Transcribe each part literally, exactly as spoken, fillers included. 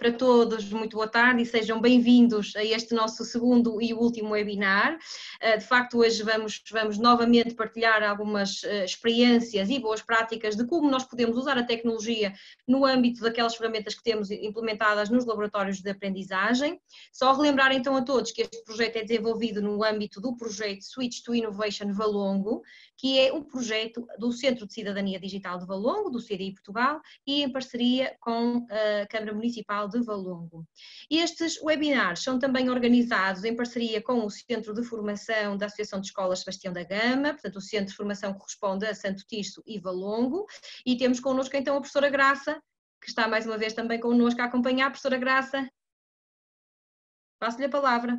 para todos, muito boa tarde e sejam bem-vindos a este nosso segundo e último webinar. De facto, hoje vamos, vamos novamente partilhar algumas experiências e boas práticas de como nós podemos usar a tecnologia no âmbito daquelas ferramentas que temos implementadas nos laboratórios de aprendizagem. Só relembrar então a todos que este projeto é desenvolvido no âmbito do projeto Switch to Innovation Valongo, que é um projeto do Centro de Cidadania Digital de Valongo, do C D I Portugal, e em parceria com a Câmara Municipal de Valongo. Estes webinars são também organizados em parceria com o Centro de Formação da Associação de Escolas Sebastião da Gama, portanto o Centro de Formação corresponde a Santo Tirso e Valongo, e temos connosco então a professora Graça, que está mais uma vez também connosco a acompanhar. Professora Graça, passo-lhe a palavra.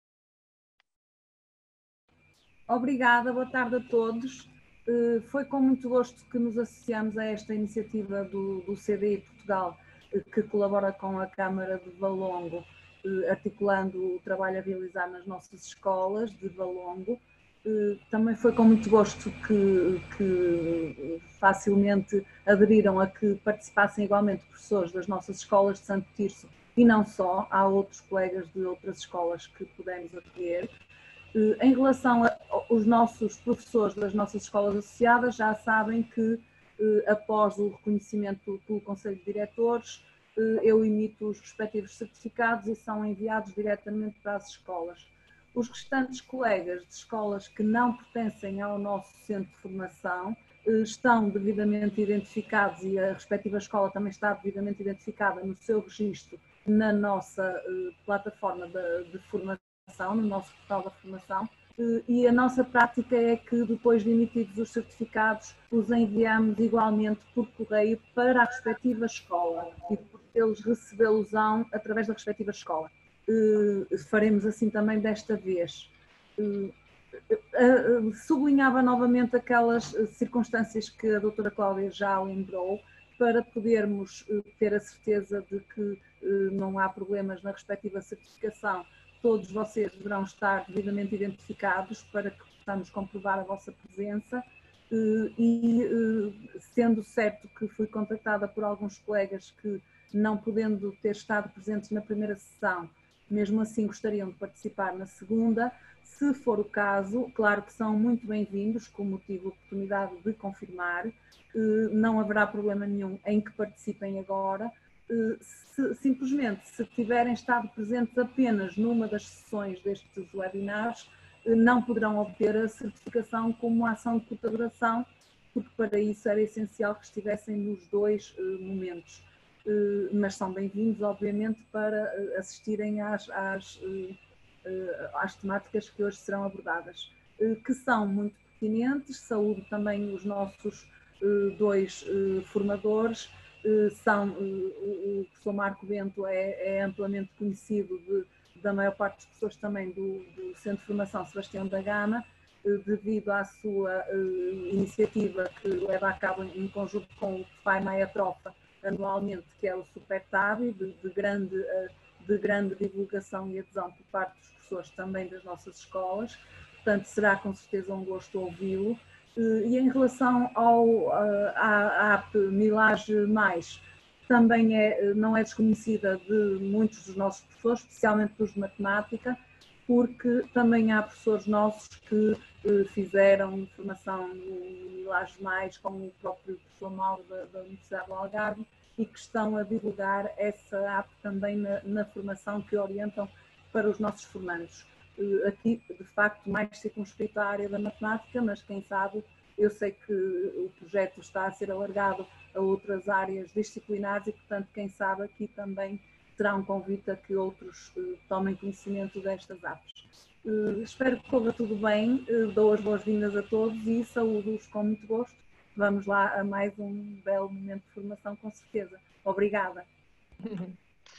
Obrigada, boa tarde a todos. Foi com muito gosto que nos associamos a esta iniciativa do, do C D I Portugal, que colabora com a Câmara de Valongo, articulando o trabalho a realizar nas nossas escolas de Valongo. Também foi com muito gosto que, que facilmente aderiram a que participassem igualmente professores das nossas escolas de Santo Tirso e não só, há outros colegas de outras escolas que pudemos acolher. Em relação aos nossos professores das nossas escolas associadas, já sabem que após o reconhecimento pelo Conselho de Diretores, eu emito os respectivos certificados e são enviados diretamente para as escolas. Os restantes colegas de escolas que não pertencem ao nosso centro de formação estão devidamente identificados e a respectiva escola também está devidamente identificada no seu registro na nossa plataforma de, de formação, no nosso portal da formação, e a nossa prática é que depois de emitidos os certificados os enviamos igualmente por correio para a respectiva escola e eles recebê-los-ão através da respectiva escola. Faremos assim também desta vez. Sublinhava novamente aquelas circunstâncias que a doutora Cláudia já lembrou, para podermos ter a certeza de que não há problemas na respectiva certificação. Todos vocês deverão estar devidamente identificados para que possamos comprovar a vossa presença e, sendo certo que fui contactada por alguns colegas que, não podendo ter estado presentes na primeira sessão, mesmo assim gostariam de participar na segunda, se for o caso, claro que são muito bem-vindos, como tive a oportunidade de confirmar, não haverá problema nenhum em que participem agora. Se, simplesmente, se tiverem estado presentes apenas numa das sessões destes webinars, não poderão obter a certificação como ação de colaboração, porque para isso era essencial que estivessem nos dois momentos. Mas são bem-vindos, obviamente, para assistirem às, às, às temáticas que hoje serão abordadas, que são muito pertinentes. Saúdo também os nossos dois formadores. São, o professor Marco Bento é, é amplamente conhecido de, da maior parte das pessoas também do, do Centro de Formação Sebastião da Gama, devido à sua iniciativa que leva a cabo em conjunto com o Pai Maia Tropa anualmente, que é o SuperTab, de, de, grande, de grande divulgação e adesão por parte dos professores também das nossas escolas. Portanto, será com certeza um gosto ouvi-lo. E em relação ao, à app Milage Mais, também é, não é desconhecida de muitos dos nossos professores, especialmente dos de matemática, porque também há professores nossos que fizeram formação no Milage Mais, como o próprio professor Mauro da, da Universidade do Algarve, e que estão a divulgar essa app também na, na formação que orientam para os nossos formandos. Aqui, de facto, mais circunscrito à área da matemática, mas quem sabe, eu sei que o projeto está a ser alargado a outras áreas disciplinares e, portanto, quem sabe aqui também terá um convite a que outros uh, tomem conhecimento destas apps. Uh, espero que corra tudo bem, uh, dou as boas-vindas a todos e saúdo-os com muito gosto. Vamos lá a mais um belo momento de formação, com certeza. Obrigada.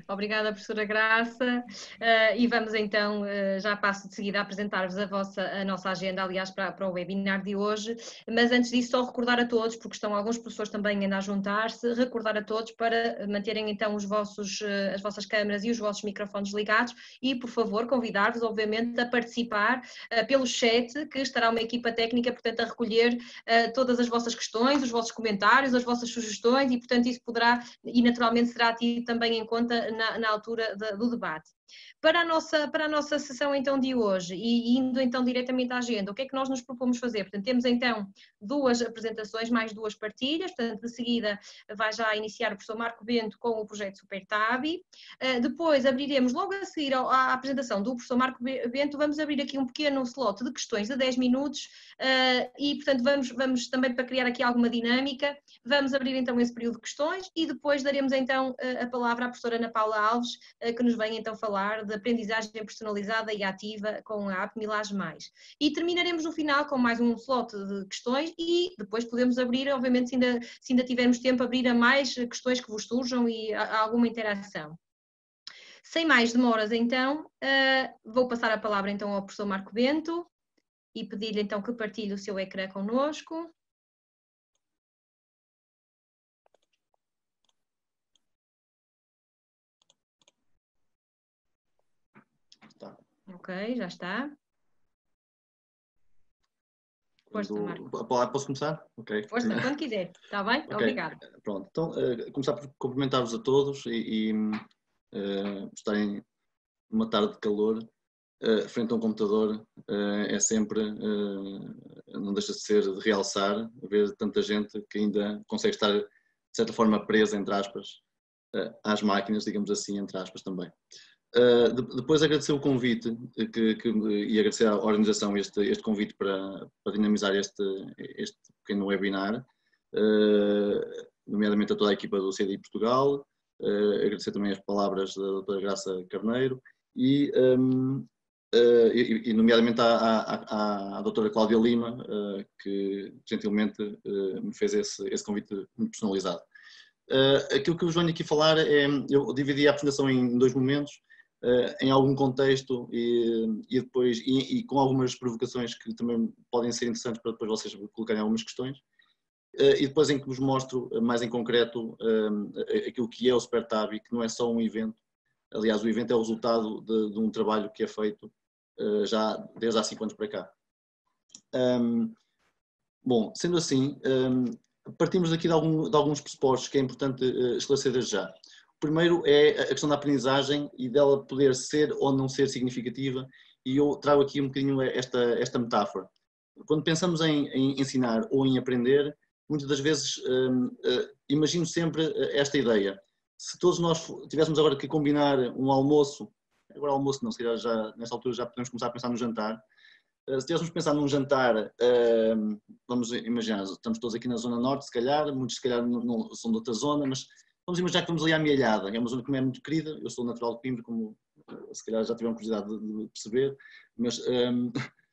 Obrigada, professora Graça. Uh, e vamos então, uh, já passo de seguida a apresentar-vos a, vossa, a nossa agenda, aliás, para, para o webinar de hoje. Mas antes disso, só recordar a todos, porque estão alguns professores também ainda a juntar-se, recordar a todos para manterem então os vossos, uh, as vossas câmaras e os vossos microfones ligados e, por favor, convidar-vos, obviamente, a participar uh, pelo chat, que estará uma equipa técnica, portanto, a recolher uh, todas as vossas questões, os vossos comentários, as vossas sugestões e, portanto, isso poderá e naturalmente será tido também em conta Na, na altura de, do debate. Para a, nossa, para a nossa sessão então de hoje e indo então diretamente à agenda, o que é que nós nos propomos fazer? Portanto, temos então duas apresentações, mais duas partilhas, portanto, de seguida vai já iniciar o professor Marco Bento com o projeto SuperTabi, uh, depois abriremos, logo a seguir à apresentação do professor Marco Bento, vamos abrir aqui um pequeno slot de questões de dez minutos uh, e, portanto, vamos, vamos também para criar aqui alguma dinâmica, vamos abrir então esse período de questões e depois daremos então a palavra à professora Ana Paula Alves, que nos vem então falar de aprendizagem personalizada e ativa com a app Milage Mais. E terminaremos no final com mais um slot de questões e depois podemos abrir, obviamente, se ainda, se ainda tivermos tempo, abrir a mais questões que vos surjam e a, a alguma interação. Sem mais demoras, então, uh, vou passar a palavra então ao professor Marco Bento e pedir-lhe então que partilhe o seu ecrã connosco. Tá. Ok, já está. Força, Do, Marco. a palavra, posso começar? Ok. Força, quando quiser. Está bem? Okay. Obrigada. Pronto, então, uh, começar por cumprimentar-vos a todos e, e uh, estarem numa tarde de calor, uh, frente a um computador, uh, é sempre, uh, não deixa de ser de realçar, ver tanta gente que ainda consegue estar, de certa forma, presa, entre aspas, uh, às máquinas, digamos assim, entre aspas também. Uh, de, depois agradecer o convite que, que, e agradecer à organização este, este convite para, para dinamizar este, este pequeno webinar, uh, nomeadamente a toda a equipa do C D I Portugal, uh, agradecer também as palavras da doutora Graça Carneiro e, um, uh, e, e nomeadamente à, à, à doutora Cláudia Lima, uh, que gentilmente uh, me fez esse, esse convite muito personalizado. Uh, aquilo que eu vos venho aqui falar é, eu dividi a apresentação em dois momentos, Uh, em algum contexto e, e depois e, e com algumas provocações que também podem ser interessantes para depois vocês colocarem algumas questões uh, e depois em que vos mostro mais em concreto uh, aquilo que é o SuperTabi, que não é só um evento, aliás o evento é o resultado de, de um trabalho que é feito uh, já desde há cinco anos para cá. Um, bom, sendo assim, um, partimos aqui de, algum, de alguns pressupostos que é importante uh, esclarecer desde já. Primeiro é a questão da aprendizagem e dela poder ser ou não ser significativa, e eu trago aqui um bocadinho esta, esta metáfora. Quando pensamos em, em ensinar ou em aprender, muitas das vezes um, uh, imagino sempre esta ideia. Se todos nós tivéssemos agora que combinar um almoço, agora almoço não, se calhar já, nesta altura já podemos começar a pensar no jantar, uh, se tivéssemos pensar num jantar, uh, vamos imaginar, estamos todos aqui na Zona Norte, se calhar, muitos se calhar não, não, são de outra zona, mas vamos imaginar que vamos ali à Amealhada, é uma zona que me é muito querida, eu sou natural de Coimbra, como se calhar já tiveram curiosidade de perceber, mas um,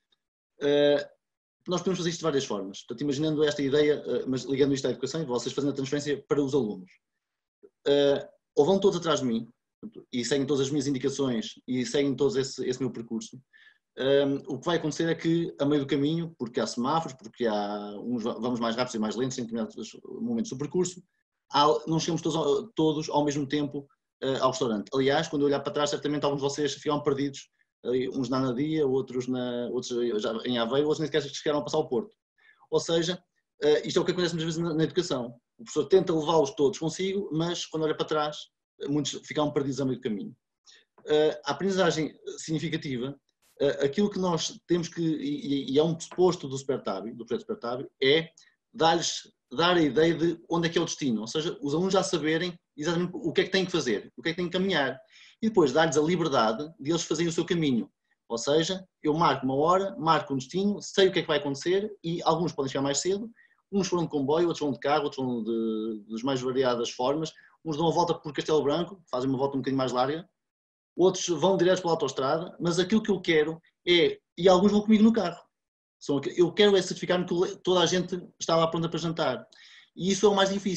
uh, nós podemos fazer isto de várias formas. Portanto, imaginando esta ideia, uh, mas ligando isto à educação, vocês fazendo a transferência para os alunos. Uh, ou vão todos atrás de mim, e seguem todas as minhas indicações, e seguem todos esse, esse meu percurso. Um, o que vai acontecer é que, a meio do caminho, porque há semáforos, porque há uns vamos mais rápidos e mais lentos em determinados momentos do percurso, não chegamos todos, todos ao mesmo tempo uh, ao restaurante. Aliás, quando eu olhar para trás, certamente alguns de vocês ficaram perdidos, uh, uns na Anadia, outros, na, outros já em Aveiro, outros nem sequer chegaram a passar ao Porto. Ou seja, uh, isto é o que acontece muitas vezes na, na educação. O professor tenta levá-los todos consigo, mas quando olha para trás, muitos ficaram perdidos a meio do caminho. Uh, a aprendizagem significativa, uh, aquilo que nós temos que, e, e é um pressuposto do SuperTabi, do projeto SuperTabi, é dar-lhes dar a ideia de onde é que é o destino, ou seja, os alunos já saberem exatamente o que é que têm que fazer, o que é que têm que caminhar, e depois dar-lhes a liberdade de eles fazerem o seu caminho, ou seja, eu marco uma hora, marco um destino, sei o que é que vai acontecer e alguns podem chegar mais cedo, uns foram de comboio, outros vão de carro, outros vão de, das mais variadas formas, uns dão a volta por Castelo Branco, fazem uma volta um bocadinho mais larga, outros vão direto pela autoestrada, mas aquilo que eu quero é, e alguns vão comigo no carro, eu quero é certificar-me que toda a gente está lá pronta para jantar. E isso é o mais difícil,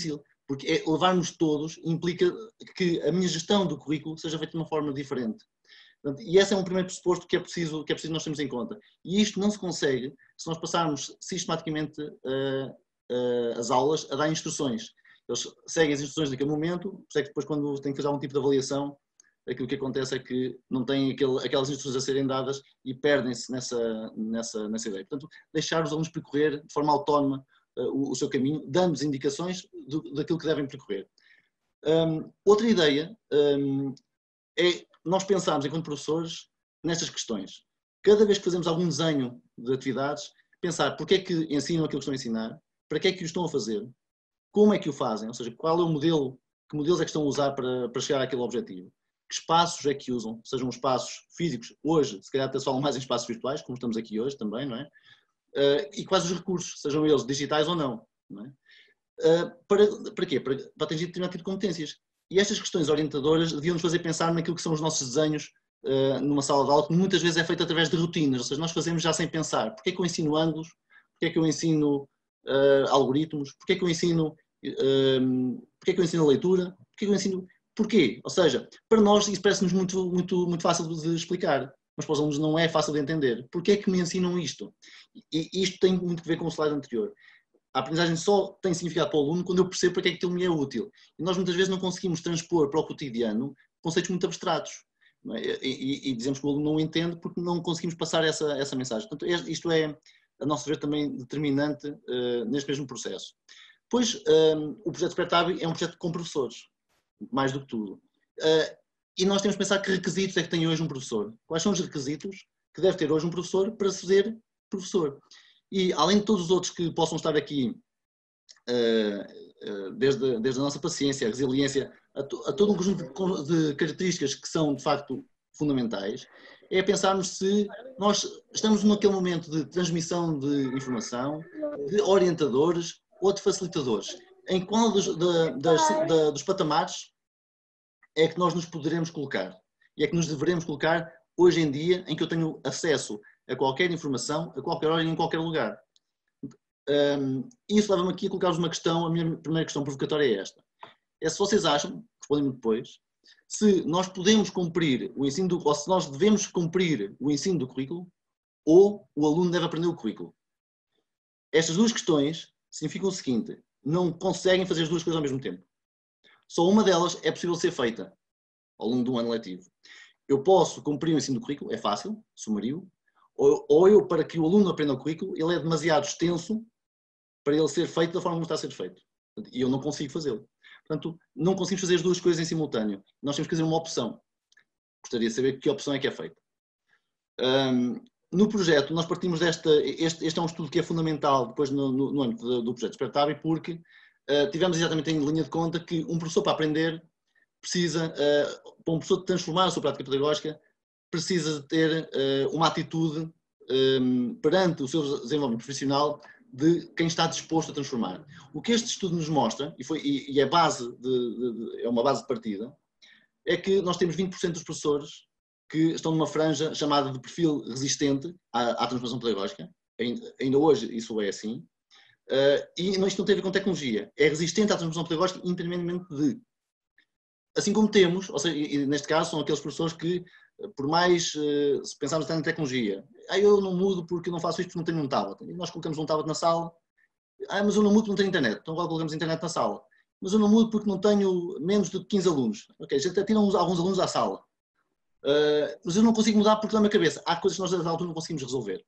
Porque é, levarmos todos implica que a minha gestão do currículo seja feita de uma forma diferente. Portanto, e esse é um primeiro pressuposto que é preciso, que é preciso nós termos em conta. E isto não se consegue se nós passarmos sistematicamente uh, uh, as aulas a dar instruções. Eles seguem as instruções naquele momento, por isso é que depois, quando têm que fazer algum tipo de avaliação, aquilo que acontece é que não têm aquele, aquelas instruções a serem dadas e perdem-se nessa, nessa, nessa ideia. Portanto, deixar os alunos percorrer de forma autónoma uh, o, o seu caminho, dando-lhes indicações do, daquilo que devem percorrer. Um, outra ideia um, é nós pensarmos, enquanto professores, nestas questões. Cada vez que fazemos algum desenho de atividades, pensar porque é que ensinam aquilo que estão a ensinar, para que é que o estão a fazer, como é que o fazem, ou seja, qual é o modelo, que modelos é que estão a usar para, para chegar àquele objetivo, que espaços é que usam, sejam espaços físicos, hoje, se calhar até se falam mais em espaços virtuais, como estamos aqui hoje também, não é? Uh, e quais os recursos, sejam eles digitais ou não, não é? Uh, para, para quê? Para, para atingir determinado tipo de competências. E estas questões orientadoras deviam nos fazer pensar naquilo que são os nossos desenhos uh, numa sala de aula, que muitas vezes é feito através de rotinas, ou seja, nós fazemos já sem pensar. Porquê é que eu ensino ângulos? Porquê é que eu ensino uh, algoritmos? Porquê é que eu ensino, uh, porquê é que eu ensino leitura? Porquê é que eu ensino... Porquê? Ou seja, para nós isso parece-nos muito, muito, muito fácil de explicar, mas para os alunos não é fácil de entender. Porquê é que me ensinam isto? E isto tem muito a ver com o slide anterior. A aprendizagem só tem significado para o aluno quando eu percebo para que é que aquilo me é útil. E nós muitas vezes não conseguimos transpor para o cotidiano conceitos muito abstratos. Não é? e, e, e dizemos que o aluno não entende porque não conseguimos passar essa, essa mensagem. Portanto, isto é, a nosso ver, também determinante uh, neste mesmo processo. Depois, um, o projeto Despertar é um projeto com professores, mais do que tudo. Uh, e nós temos que pensar que requisitos é que tem hoje um professor. Quais são os requisitos que deve ter hoje um professor para ser professor? E, além de todos os outros que possam estar aqui, desde, desde a nossa paciência, a resiliência, a, to, a todo um conjunto de, de características que são, de facto, fundamentais, é pensarmos se nós estamos naquele momento de transmissão de informação, de orientadores ou de facilitadores. Em qual dos, de, das, de, dos patamares é que nós nos poderemos colocar? E é que nos deveremos colocar hoje em dia, em que eu tenho acesso a qualquer informação, a qualquer hora e em qualquer lugar. Um, isso leva-me aqui a colocar-vos uma questão, a minha primeira questão provocatória é esta. É se vocês acham, respondem-me depois, se nós podemos cumprir o ensino do, ou se nós devemos cumprir o ensino do currículo, ou o aluno deve aprender o currículo. Estas duas questões significam o seguinte: não conseguem fazer as duas coisas ao mesmo tempo. Só uma delas é possível ser feita ao longo de um ano letivo. Eu posso cumprir o ensino do currículo, é fácil, sumario, ou, ou eu, para que o aluno aprenda o currículo, ele é demasiado extenso para ele ser feito da forma como está a ser feito. E eu não consigo fazê-lo. Portanto, não conseguimos fazer as duas coisas em simultâneo. Nós temos que fazer uma opção. Gostaria de saber que opção é que é feita. Um, no projeto, nós partimos desta... Este, este é um estudo que é fundamental depois no, no, no âmbito do, do projeto Despertar, porque uh, tivemos exatamente em linha de conta que um professor, para aprender, precisa, uh, para um professor transformar a sua prática pedagógica, precisa ter uh, uma atitude um, perante o seu desenvolvimento profissional de quem está disposto a transformar. O que este estudo nos mostra, e, foi, e, e é, base de, de, de, é uma base de partida, é que nós temos vinte por cento dos professores que estão numa franja chamada de perfil resistente à, à transformação pedagógica. Ainda, ainda hoje isso é assim. Uh, e isto não tem a ver com tecnologia. É resistente à transformação pedagógica independentemente de. Assim como temos, ou seja, e neste caso são aqueles professores que, por mais, se pensarmos até na tecnologia, ah, eu não mudo porque não faço isto porque não tenho um tablet. E nós colocamos um tablet na sala, ah, mas eu não mudo porque não tenho internet. Então agora colocamos internet na sala. Mas eu não mudo porque não tenho menos de quinze alunos. Ok, já até tiram alguns alunos à sala. Uh, mas eu não consigo mudar porque na minha cabeça há coisas que nós da altura não conseguimos resolver.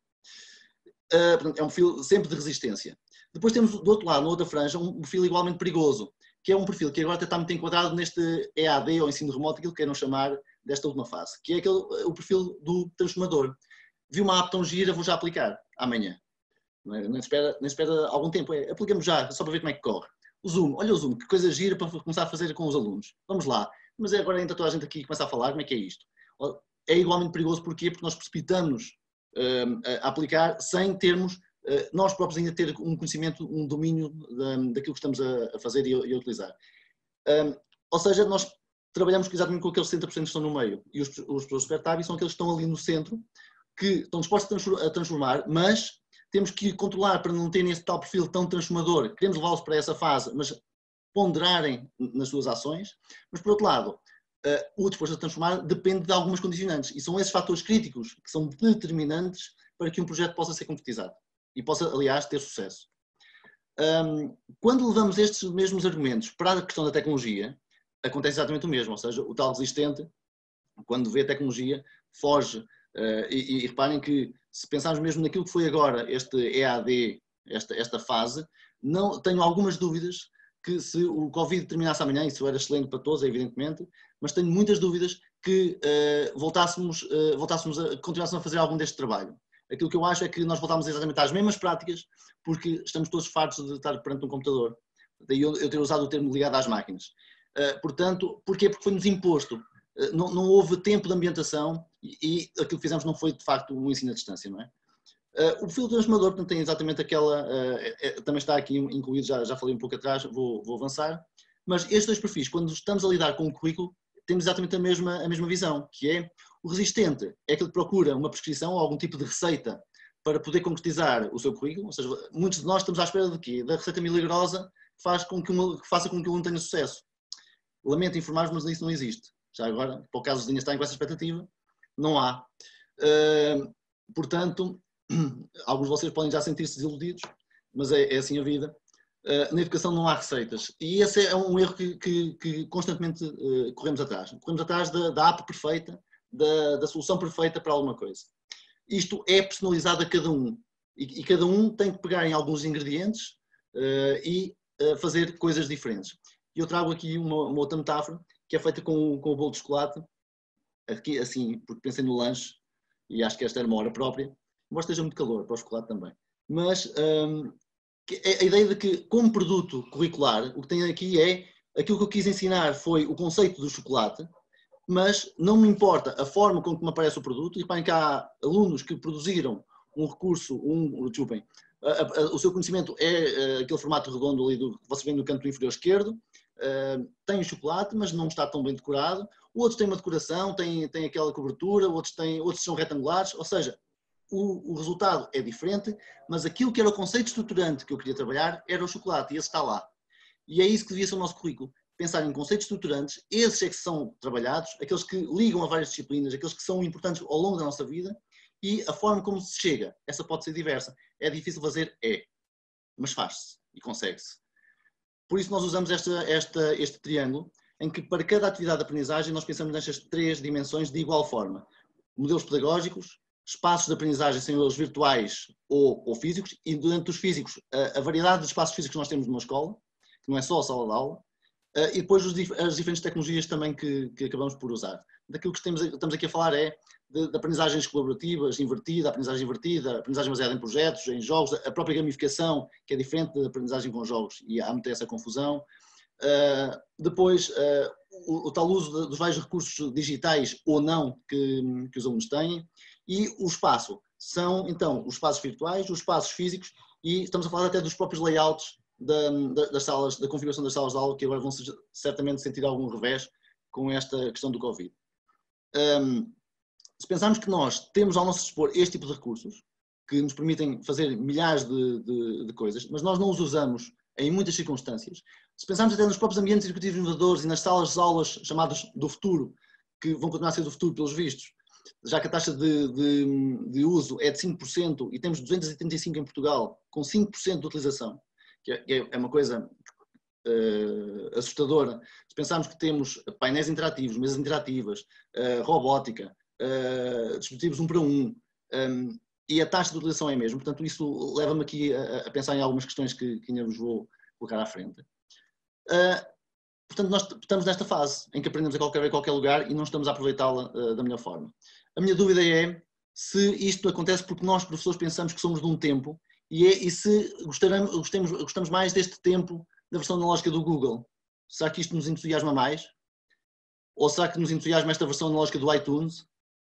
Uh, portanto, é um perfil sempre de resistência. Depois temos do outro lado, na outra franja, um perfil igualmente perigoso, que é um perfil que agora até está muito enquadrado neste E A D ou ensino remoto, aquilo que queiram chamar desta última fase, que é aquele, o perfil do transformador. Vi uma app tão gira, vou já aplicar amanhã. Não é? Nem espera, nem espera algum tempo, é, aplicamos já, só para ver como é que corre. O Zoom, olha o Zoom, que coisa gira para começar a fazer com os alunos. Vamos lá. Mas agora entra toda a gente aqui e começa a falar, como é que é isto? É igualmente perigoso, porquê? Porque nós precipitamos uh, a aplicar sem termos, uh, nós próprios ainda ter um conhecimento, um domínio de, daquilo que estamos a, a fazer e a, e a utilizar. Um, ou seja, nós trabalhamos exatamente com aqueles setenta por cento que estão no meio. E os, os professores Despertar são aqueles que estão ali no centro, que estão dispostos a transformar, mas temos que controlar para não terem esse tal perfil tão transformador. Queremos levá-los para essa fase, mas ponderarem nas suas ações, mas por outro lado, o disposto a transformar depende de algumas condicionantes e são esses fatores críticos que são determinantes para que um projeto possa ser concretizado e possa, aliás, ter sucesso. Quando levamos estes mesmos argumentos para a questão da tecnologia, acontece exatamente o mesmo, ou seja, o tal resistente, quando vê a tecnologia, foge. E, e reparem que, se pensarmos mesmo naquilo que foi agora este E A D, esta, esta fase, não, tenho algumas dúvidas que se o Covid terminasse amanhã, isso era excelente para todos, evidentemente, mas tenho muitas dúvidas que uh, voltássemos, uh, voltássemos a, continuássemos a fazer algum deste trabalho. Aquilo que eu acho é que nós voltámos exatamente às mesmas práticas, porque estamos todos fartos de estar perante um computador. Daí eu, eu ter usado o termo ligado às máquinas. Uh, portanto, porquê? Porque foi-nos imposto. Uh, não, não houve tempo de ambientação e, e aquilo que fizemos não foi, de facto, um ensino à distância, não é? Uh, o perfil do transformador portanto, tem exatamente aquela, uh, é, também está aqui incluído, já, já falei um pouco atrás, vou, vou avançar, mas estes dois perfis, quando estamos a lidar com o currículo, temos exatamente a mesma, a mesma visão, que é o resistente, é aquele que procura uma prescrição ou algum tipo de receita para poder concretizar o seu currículo, ou seja, muitos de nós estamos à espera de quê? Da receita milagrosa que, faz com que, uma, que faça com que o aluno tenha sucesso. Lamento informar-vos, mas isso não existe. Já agora, para o caso de Linhas estarem com essa expectativa, não há. Uh, portanto, alguns de vocês podem já sentir-se desiludidos, mas é, é assim a vida. Uh, na educação não há receitas. E esse é um erro que, que, que constantemente uh, corremos atrás. Corremos atrás da, da app perfeita, da, da solução perfeita para alguma coisa. Isto é personalizado a cada um. E, e cada um tem que pegar em alguns ingredientes uh, e uh, fazer coisas diferentes. E eu trago aqui uma, uma outra metáfora, que é feita com, com o bolo de chocolate. Aqui, assim, porque pensei no lanche, e acho que esta era uma hora própria. Embora esteja muito calor, para o chocolate também. Mas um, a ideia de que, como produto curricular, o que tem aqui é, aquilo que eu quis ensinar foi o conceito do chocolate, mas não me importa a forma com que me aparece o produto, e reparem que há alunos que produziram um recurso, um, desculpem, a, a, a, o seu conhecimento é a, aquele formato redondo ali do que vocês veem no canto inferior esquerdo, uh, tem o chocolate, mas não está tão bem decorado, outros têm uma decoração, têm, têm aquela cobertura, outros, têm, outros são retangulares, ou seja, O, o resultado é diferente, mas aquilo que era o conceito estruturante que eu queria trabalhar era o chocolate, e esse está lá. E é isso que devia ser o nosso currículo. Pensar em conceitos estruturantes, esses é que são trabalhados, aqueles que ligam a várias disciplinas, aqueles que são importantes ao longo da nossa vida, e a forma como se chega, essa pode ser diversa. É difícil fazer? É. Mas faz-se e consegue-se. Por isso nós usamos esta, esta, este triângulo, em que para cada atividade de aprendizagem nós pensamos nestas três dimensões de igual forma. Modelos pedagógicos, espaços de aprendizagem, sejam eles virtuais ou, ou físicos, e dentro dos físicos, a, a variedade de espaços físicos que nós temos numa escola, que não é só a sala de aula, uh, e depois os, as diferentes tecnologias também que, que acabamos por usar. Daquilo que temos, estamos aqui a falar é de, de aprendizagens colaborativas, invertida, aprendizagem invertida, aprendizagem baseada em projetos, em jogos, a própria gamificação, que é diferente da aprendizagem com jogos, e há muita essa confusão. Uh, depois, uh, o, o tal uso de, dos vários recursos digitais ou não que, que os alunos têm. E o espaço são, então, os espaços virtuais, os espaços físicos, e estamos a falar até dos próprios layouts da, da, das salas, da configuração das salas de aula, que agora vão certamente sentir algum revés com esta questão do Covid. Um, se pensarmos que nós temos ao nosso dispor este tipo de recursos, que nos permitem fazer milhares de, de, de coisas, mas nós não os usamos em muitas circunstâncias, se pensarmos até nos próprios ambientes educativos inovadores e nas salas de aulas chamadas do futuro, que vão continuar a ser do futuro pelos vistos, já que a taxa de, de, de uso é de cinco por cento e temos duzentos e trinta e cinco em Portugal, com cinco por cento de utilização, que é, é uma coisa uh, assustadora. Se pensarmos que temos painéis interativos, mesas interativas, uh, robótica, uh, dispositivos um para um, um, e a taxa de utilização é a mesma, portanto isso leva-me aqui a, a pensar em algumas questões que, que ainda vos vou colocar à frente. Uh, Portanto, nós estamos nesta fase em que aprendemos a qualquer, a qualquer lugar e não estamos a aproveitá-la uh, da melhor forma. A minha dúvida é se isto acontece porque nós, professores, pensamos que somos de um tempo e, é, e se gostaremos, gostamos, gostamos mais deste tempo da versão analógica do Google. Será que isto nos entusiasma mais? Ou será que nos entusiasma esta versão analógica do iTunes?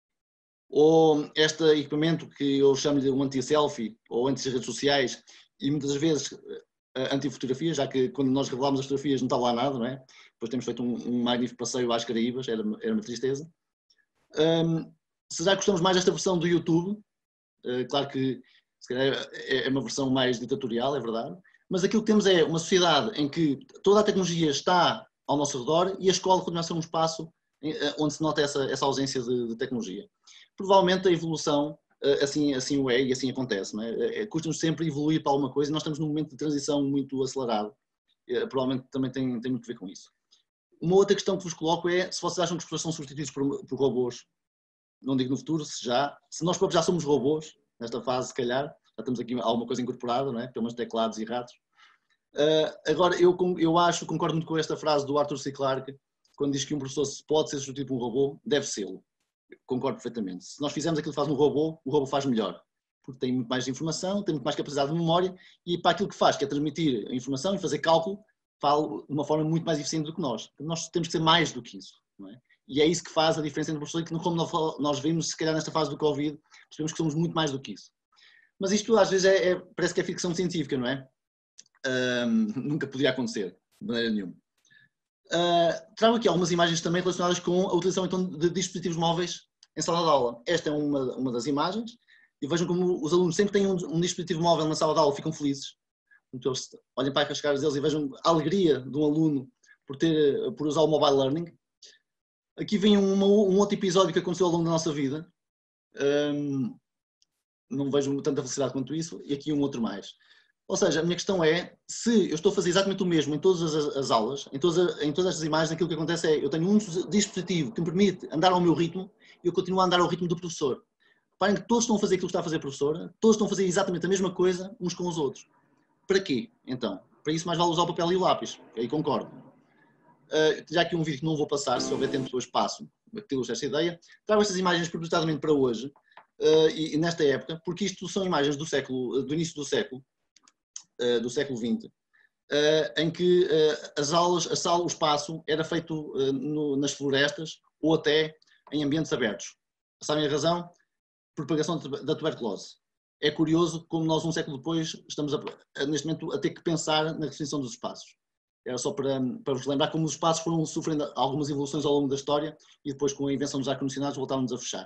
Ou este equipamento que eu chamo-lhe um anti-selfie ou anti-redes sociais e muitas vezes anti-fotografia, já que quando nós revelámos as fotografias não estava lá nada, não é? Depois temos feito um, um magnífico passeio às Caraíbas, era, era uma tristeza. Um, será que gostamos mais desta versão do YouTube? Uh, claro que se calhar é uma versão mais ditatorial, é verdade, mas aquilo que temos é uma sociedade em que toda a tecnologia está ao nosso redor e a escola continua a ser um espaço onde se nota essa, essa ausência de, de tecnologia. Provavelmente a evolução assim, assim o é e assim acontece, não é? Custa-nos sempre evoluir para alguma coisa e nós estamos num momento de transição muito acelerado. Provavelmente também tem, tem muito a ver com isso. Uma outra questão que vos coloco é se vocês acham que as pessoas são substituídas por, por robôs, não digo no futuro, se já, se nós próprios já somos robôs, nesta fase se calhar, já temos aqui alguma coisa incorporada, não é? Pelo menos teclados e ratos. Uh, agora, eu, eu acho, concordo muito com esta frase do Arthur C. Clarke, quando diz que um professor pode ser substituído por um robô, deve ser-lo. Concordo perfeitamente. Se nós fizermos aquilo que faz um robô, o robô faz melhor. Porque tem muito mais informação, tem muito mais capacidade de memória e para aquilo que faz, que é transmitir a informação e fazer cálculo, fala de uma forma muito mais eficiente do que nós. Nós temos que ser mais do que isso. Não é? E é isso que faz a diferença entre o professor e que, como nós vimos, se calhar nesta fase do Covid, percebemos que somos muito mais do que isso. Mas isto às vezes é, é, parece que é ficção científica, não é? Um, nunca podia acontecer, de maneira nenhuma. Uh, trago aqui algumas imagens também relacionadas com a utilização então, de dispositivos móveis em sala de aula. Esta é uma, uma das imagens e vejam como os alunos sempre têm um, um dispositivo móvel na sala de aula e ficam felizes. Então, eles olhem para as caras deles e vejam a alegria de um aluno por, ter, por usar o mobile learning. Aqui vem uma, um outro episódio que aconteceu ao longo da nossa vida. Um, não vejo tanta felicidade quanto isso. E aqui um outro mais. Ou seja, a minha questão é, se eu estou a fazer exatamente o mesmo em todas as, as aulas, em todas, em todas estas imagens, aquilo que acontece é, eu tenho um dispositivo que me permite andar ao meu ritmo e eu continuo a andar ao ritmo do professor. Reparem que todos estão a fazer aquilo que está a fazer a professora, todos estão a fazer exatamente a mesma coisa uns com os outros. Para quê, então? Para isso mais vale usar o papel e o lápis, aí concordo. Uh, já aqui um vídeo que não vou passar, se houver tempo depois passo, que ilustra esta ideia. Trago estas imagens propositadamente para hoje, uh, e, e nesta época, porque isto são imagens do século, do início do século, Uh, do século vinte, uh, em que uh, as aulas, a sala, o espaço era feito uh, no, nas florestas ou até em ambientes abertos. Sabem a razão? Propagação da tuberculose. É curioso como nós, um século depois, estamos a, a, neste momento a ter que pensar na definição dos espaços. Era só para, para vos lembrar como os espaços foram sofrendo algumas evoluções ao longo da história e depois com a invenção dos ar-condicionados voltaram-nos a fechar.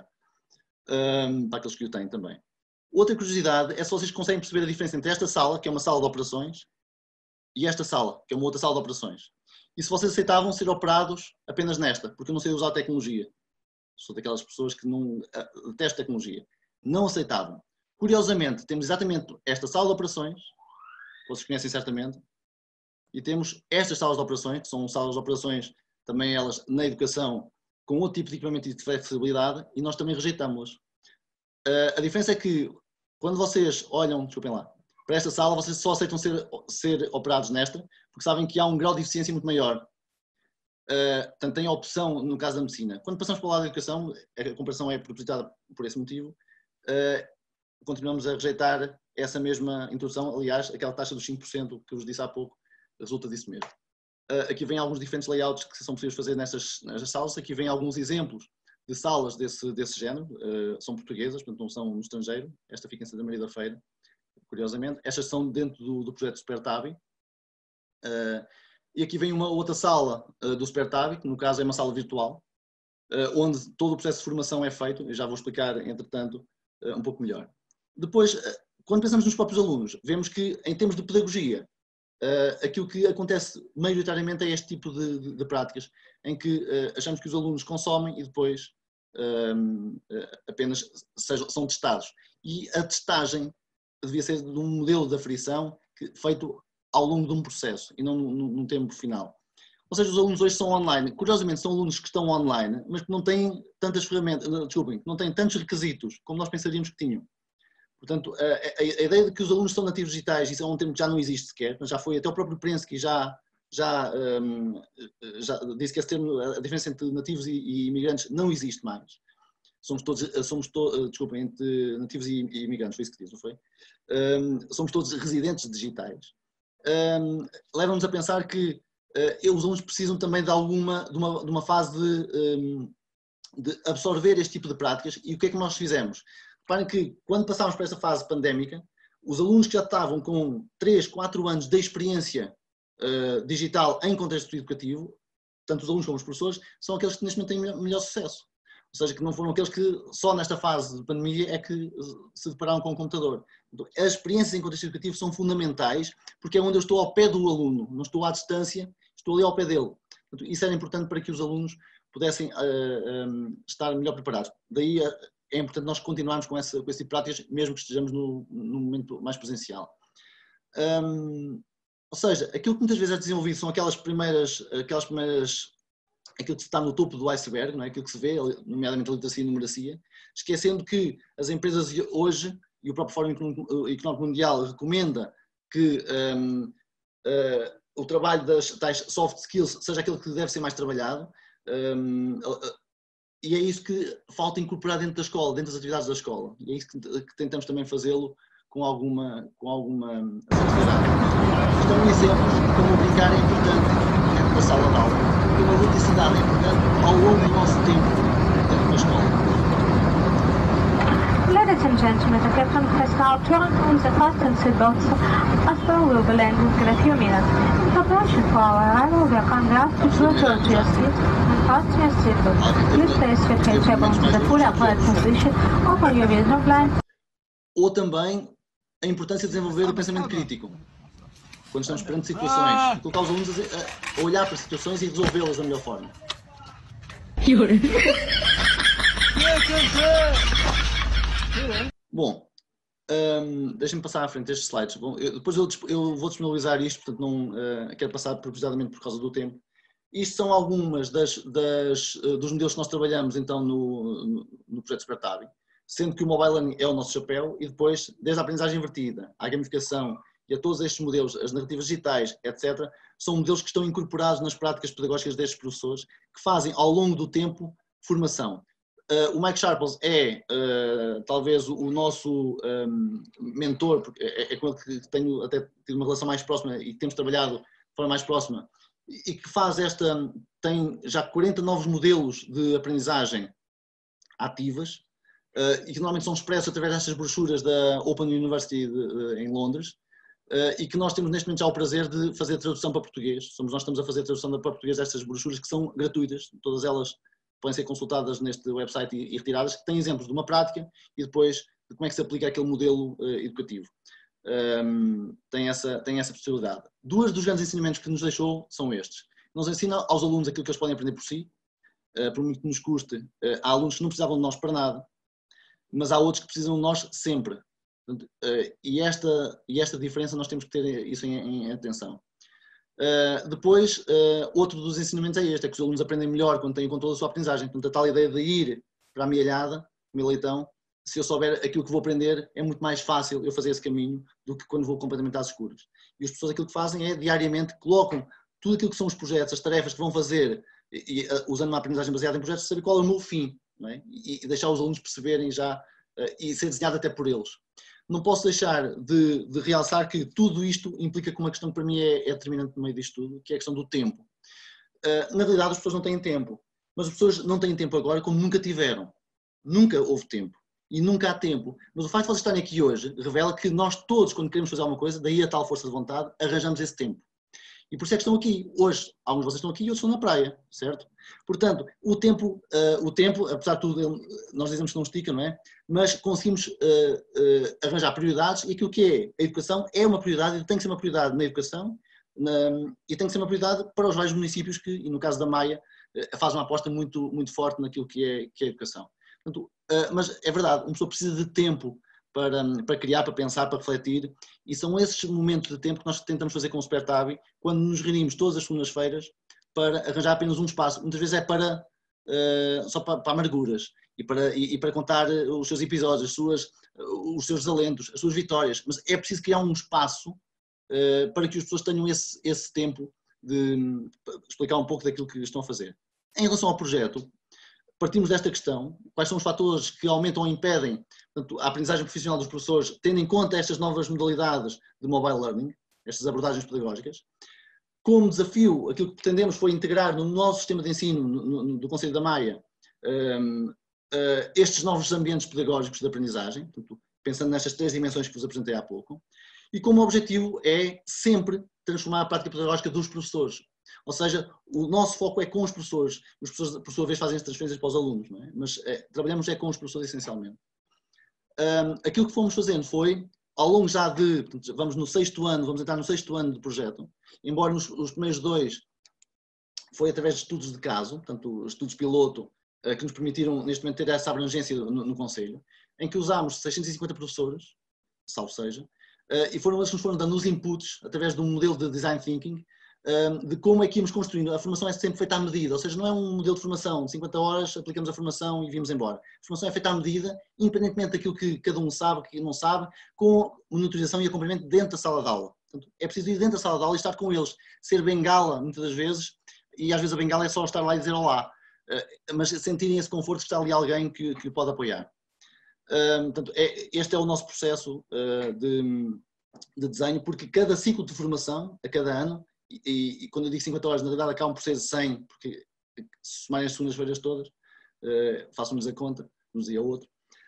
Um, para aqueles que o têm também. Outra curiosidade é se vocês conseguem perceber a diferença entre esta sala, que é uma sala de operações, e esta sala, que é uma outra sala de operações. E se vocês aceitavam ser operados apenas nesta, porque eu não sei usar tecnologia. Sou daquelas pessoas que não detestam tecnologia. Não aceitavam. Curiosamente, temos exatamente esta sala de operações, vocês conhecem certamente, e temos estas salas de operações, que são salas de operações, também elas na educação, com outro tipo de equipamento e de flexibilidade, e nós também rejeitamos-las. Uh, a diferença é que, quando vocês olham, desculpem lá, para esta sala, vocês só aceitam ser, ser operados nesta, porque sabem que há um grau de eficiência muito maior. Uh, portanto, tem a opção, no caso da medicina. Quando passamos para o lado da educação, a comparação é propositada por esse motivo, uh, continuamos a rejeitar essa mesma introdução. Aliás, aquela taxa dos cinco por cento que eu vos disse há pouco, resulta disso mesmo. Uh, aqui vem alguns diferentes layouts que são possíveis fazer nestas, nestas salas. Aqui vem alguns exemplos de salas desse, desse género, uh, são portuguesas, portanto não são no estrangeiro. Esta fica em Santa Maria da Feira, curiosamente. Estas são dentro do, do projeto SuperTabi. Uh, e aqui vem uma outra sala uh, do SuperTabi, que no caso é uma sala virtual, uh, onde todo o processo de formação é feito. Eu já vou explicar, entretanto, uh, um pouco melhor. Depois, uh, quando pensamos nos próprios alunos, vemos que, em termos de pedagogia, uh, aquilo que acontece maioritariamente é este tipo de, de, de práticas, em que uh, achamos que os alunos consomem e depois Um, apenas sejam, são testados. E a testagem devia ser de um modelo de aferição que, feito ao longo de um processo e não num, num tempo final. Ou seja, os alunos hoje são online. Curiosamente, são alunos que estão online, mas que não têm tantas ferramentas, desculpem, que não têm tantos requisitos como nós pensaríamos que tinham. Portanto, a, a, a ideia de que os alunos são nativos digitais, isso é um termo que já não existe sequer, mas já foi até o próprio Prensky já Já, um, já disse que esse termo, a diferença entre nativos e, e imigrantes não existe mais. Somos todos, somos to, desculpem, entre nativos e, e imigrantes, foi isso que disse, não foi? Um, somos todos residentes digitais. Um, Leva-nos a pensar que uh, os alunos precisam também de alguma, de uma, de uma fase de, um, de absorver este tipo de práticas. E o que é que nós fizemos? Reparem que quando passámos para esta fase pandémica, os alunos que já estavam com três, quatro anos de experiência Uh, digital em contexto educativo, tanto os alunos como os professores, são aqueles que neste momento têm melhor sucesso. ou seja, que não foram aqueles que só nesta fase de pandemia é que se depararam com o computador. As experiências em contexto educativo são fundamentais porque é onde eu estou ao pé do aluno, não estou à distância, estou ali ao pé dele. Isso era importante para que os alunos pudessem uh, um, estar melhor preparados. Daí uh, é importante nós continuarmos com, essa, com esse tipo de práticas, mesmo que estejamos no, no momento mais presencial. Um, ou seja, aquilo que muitas vezes é desenvolvido são aquelas primeiras, aquelas primeiras aquilo que está no topo do iceberg, não é? Aquilo que se vê, nomeadamente a literacia e a numeracia, esquecendo que as empresas hoje, e o próprio Fórum Económico Mundial recomenda que um, uh, o trabalho das tais soft skills seja aquele que deve ser mais trabalhado, um, uh, e é isso que falta incorporar dentro da escola, dentro das atividades da escola, e é isso que, que tentamos também fazê-lo com alguma, com alguma facilidade. Isto é um exemplo de como brincar é importante dentro da sala de aula, porque uma ludicidade é importante ao longo do nosso tempo dentro da escola. Ladies and gentlemen, the captain has now turned on the fasten seatbelts as well will be landing in a few minutes. In preparation for our arrival, we are kindly asked to return to your seat and fasten your seatbelts. Please place your table into the fully upright position, open your window blind. Ou também a importância de desenvolver o pensamento crítico. Quando estamos perante situações, colocar os alunos a, a olhar para situações e resolvê-las da melhor forma. Bom, um, deixem-me passar à frente estes slides. Bom, eu, depois eu, eu vou disponibilizar isto, portanto não uh, quero passar propositadamente por causa do tempo. Isto são algumas das, das, uh, dos modelos que nós trabalhamos então no, no, no projeto Spertavi, sendo que o Mobile Learning é o nosso chapéu e depois, desde a aprendizagem invertida, à gamificação e a todos estes modelos, as narrativas digitais, etcétera, são modelos que estão incorporados nas práticas pedagógicas destes professores que fazem ao longo do tempo formação. Uh, o Mike Sharples é uh, talvez o, o nosso um, mentor, porque é, é com ele que tenho até tido uma relação mais próxima e que temos trabalhado de forma mais próxima, e, e que faz esta, tem já quarenta novos modelos de aprendizagem ativas, uh, e que normalmente são expressos através destas brochuras da Open University de, de, em Londres, uh, e que nós temos neste momento já o prazer de fazer a tradução para português. Somos nós que estamos a fazer a tradução para português destas brochuras, que são gratuitas, todas elas podem ser consultadas neste website e, e retiradas, que têm exemplos de uma prática e depois de como é que se aplica aquele modelo uh, educativo. Um, tem, essa, tem essa possibilidade. Dois dos grandes ensinamentos que nos deixou são estes. Nos ensina aos alunos aquilo que eles podem aprender por si, uh, por muito que nos custe. Uh, há alunos que não precisavam de nós para nada, mas há outros que precisam de nós sempre. Portanto, uh, e, esta, e esta diferença nós temos que ter isso em, em atenção. Uh, depois, uh, outro dos ensinamentos é este, é que os alunos aprendem melhor quando têm o controle da sua aprendizagem. Portanto, a tal ideia de ir para a mielhada, meu leitão, se eu souber aquilo que vou aprender, é muito mais fácil eu fazer esse caminho do que quando vou completamente às escuras. E as pessoas aquilo que fazem é, diariamente, colocam tudo aquilo que são os projetos, as tarefas que vão fazer, e, e, uh, usando uma aprendizagem baseada em projetos, saber qual é o novo fim, não é? e, e deixar os alunos perceberem já, uh, e ser desenhado até por eles. Não posso deixar de, de realçar que tudo isto implica que uma questão que para mim é, é determinante no meio disto tudo, que é a questão do tempo. Uh, na realidade as pessoas não têm tempo, mas as pessoas não têm tempo agora como nunca tiveram. Nunca houve tempo. E nunca há tempo. Mas o facto de vocês estarem aqui hoje revela que nós todos, quando queremos fazer alguma coisa, daí a tal força de vontade, arranjamos esse tempo. E por isso é que estão aqui hoje. Alguns de vocês estão aqui e outros estão na praia, certo? Portanto, o tempo, uh, o tempo, apesar de tudo, ele, nós dizemos que não estica, não é? Mas conseguimos uh, uh, arranjar prioridades e aquilo que é a educação é uma prioridade e tem que ser uma prioridade na educação na, e tem que ser uma prioridade para os vários municípios que, e no caso da Maia, uh, faz uma aposta muito, muito forte naquilo que é, que é a educação. Portanto, uh, mas é verdade, uma pessoa precisa de tempo para, para criar, para pensar, para refletir, e são esses momentos de tempo que nós tentamos fazer com o Spertavi quando nos reunimos todas as segundas-feiras para arranjar apenas um espaço. Muitas vezes é para, uh, só para, para amarguras e para, e, e para contar os seus episódios, as suas, os seus desalentos, as suas vitórias, mas é preciso criar um espaço uh, para que as pessoas tenham esse, esse tempo de explicar um pouco daquilo que estão a fazer. Em relação ao projeto, partimos desta questão, quais são os fatores que aumentam ou impedem, portanto, a aprendizagem profissional dos professores, tendo em conta estas novas modalidades de mobile learning, estas abordagens pedagógicas. Como desafio, aquilo que pretendemos foi integrar no nosso sistema de ensino no, no, do Conselho da Maia um, uh, estes novos ambientes pedagógicos de aprendizagem, portanto, pensando nestas três dimensões que vos apresentei há pouco, e como objetivo é sempre transformar a prática pedagógica dos professores. Ou seja, o nosso foco é com os professores. Os professores, por sua vez, fazem as transferências para os alunos, não é? Mas é, trabalhamos é com os professores essencialmente. Um, aquilo que fomos fazendo foi, ao longo já de, portanto, vamos no sexto ano, vamos entrar no sexto ano do projeto, embora nos os primeiros dois foi através de estudos de caso, portanto, estudos piloto, uh, que nos permitiram, neste momento, ter essa abrangência no, no Conselho, em que usámos seiscentos e cinquenta professores, salvo seja, uh, e foram eles que nos foram dando os inputs, através de um modelo de design thinking, de como é que íamos construindo. A formação é sempre feita à medida, ou seja, não é um modelo de formação de cinquenta horas, aplicamos a formação e viemos embora. A formação é feita à medida, independentemente daquilo que cada um sabe, que não sabe, com monitorização e acompanhamento dentro da sala de aula. Portanto, é preciso ir dentro da sala de aula e estar com eles, ser bengala muitas das vezes, e às vezes a bengala é só estar lá e dizer olá, mas sentirem esse conforto que está ali alguém que, que pode apoiar. Portanto, é, este é o nosso processo de, de desenho, porque cada ciclo de formação, a cada ano, E, e quando eu digo cinquenta horas, na verdade acabam por ser cem, porque se somarem as segundas-feiras todas, uh, façam-nos a conta, um dia ou outro.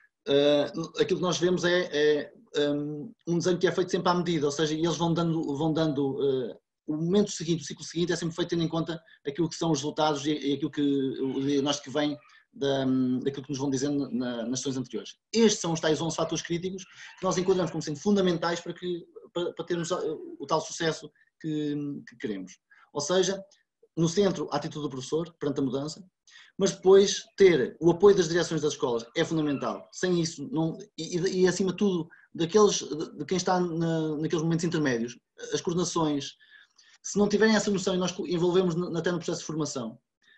Uh, aquilo que nós vemos é, é um, um desenho que é feito sempre à medida, ou seja, eles vão dando, vão dando uh, o momento seguinte, o ciclo seguinte é sempre feito tendo em conta aquilo que são os resultados e, e aquilo que, o diagnóstico que vem da, daquilo que nos vão dizendo na, nas sessões anteriores. Estes são os tais onze fatores críticos que nós enquadramos como sendo fundamentais para, que, para, para termos o, o tal sucesso Que, que queremos. Ou seja, no centro, a atitude do professor perante a mudança, mas depois ter o apoio das direções das escolas é fundamental. Sem isso, não, e, e acima de tudo, daqueles, de quem está na, naqueles momentos intermédios, as coordenações, se não tiverem essa noção e nós envolvemos até no processo de formação.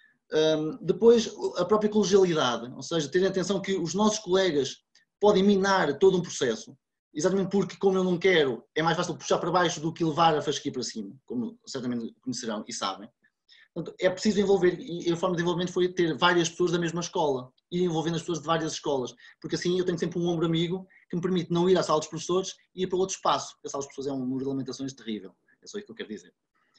Um, depois, a própria colegialidade, ou seja, terem atenção que os nossos colegas podem minar todo um processo, exatamente porque, como eu não quero, é mais fácil puxar para baixo do que levar a fasquia para cima, como certamente conhecerão e sabem. Portanto, é preciso envolver, e a forma de envolvimento foi ter várias pessoas da mesma escola, e envolvendo as pessoas de várias escolas, porque assim eu tenho sempre um ombro amigo que me permite não ir à sala dos professores e ir para outro espaço. A sala dos professores é um número de lamentações terrível, é só isso que eu quero dizer.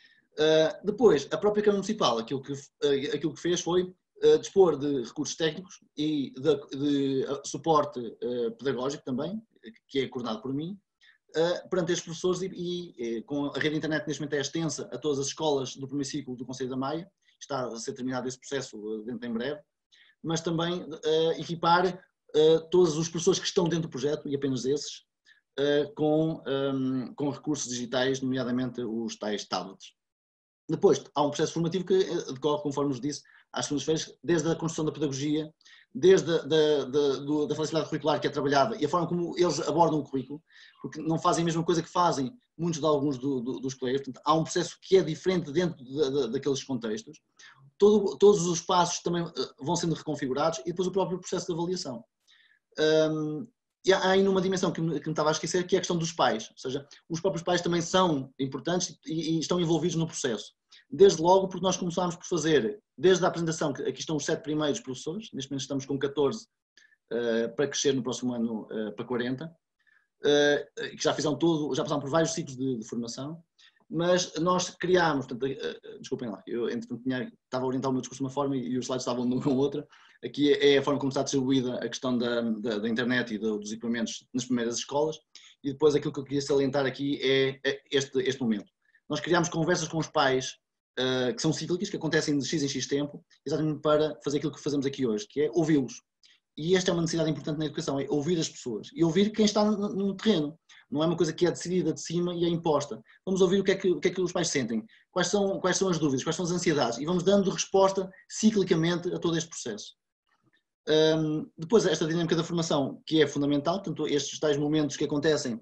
Uh, depois, a própria Câmara Municipal, aquilo que, uh, aquilo que fez foi uh, dispor de recursos técnicos e de, de uh, suporte uh, pedagógico também, que é coordenado por mim, uh, perante estes professores e, e, e com a rede de internet neste momento é extensa a todas as escolas do primeiro ciclo do Conselho da Maia, está a ser terminado esse processo uh, dentro em breve, mas também uh, equipar uh, todos os professores que estão dentro do projeto, e apenas esses, uh, com, um, com recursos digitais, nomeadamente os tais tablets. Depois, há um processo formativo que decorre, conforme nos disse, às segundas-feiras, desde a construção da pedagogia, desde a da, da, da flexibilidade curricular que é trabalhada e a forma como eles abordam o currículo, porque não fazem a mesma coisa que fazem muitos de alguns do, do, dos colegas. Portanto, há um processo que é diferente dentro de, de, daqueles contextos. Todo, todos os passos também vão sendo reconfigurados e depois o próprio processo de avaliação. Um, e há ainda uma dimensão que me, que me estava a esquecer, que é a questão dos pais. Ou seja, os próprios pais também são importantes e, e estão envolvidos no processo. Desde logo, porque nós começámos por fazer, desde a apresentação, que aqui estão os sete primeiros professores, neste momento estamos com catorze uh, para crescer no próximo ano uh, para quarenta, uh, que já fizeram todo, já passaram por vários ciclos de, de formação, mas nós criámos, portanto, uh, desculpem lá, eu entretanto tinha, estava a orientar o meu discurso de uma forma e, e os slides estavam com outra. Aqui é a forma como está distribuída a questão da, da, da internet e do, dos equipamentos nas primeiras escolas, e depois aquilo que eu queria salientar aqui é, é este, este momento. Nós criámos conversas com os pais, Uh, que são cíclicas, que acontecem de X em X tempo, exatamente para fazer aquilo que fazemos aqui hoje, que é ouvi-los. E esta é uma necessidade importante na educação, é ouvir as pessoas. E ouvir quem está no, no terreno. Não é uma coisa que é decidida de cima e é imposta. Vamos ouvir o que é que, o que, é que os pais sentem, quais são, quais são as dúvidas, quais são as ansiedades, e vamos dando resposta ciclicamente a todo este processo. Um, depois, esta dinâmica da formação, que é fundamental, portanto, estes tais momentos que acontecem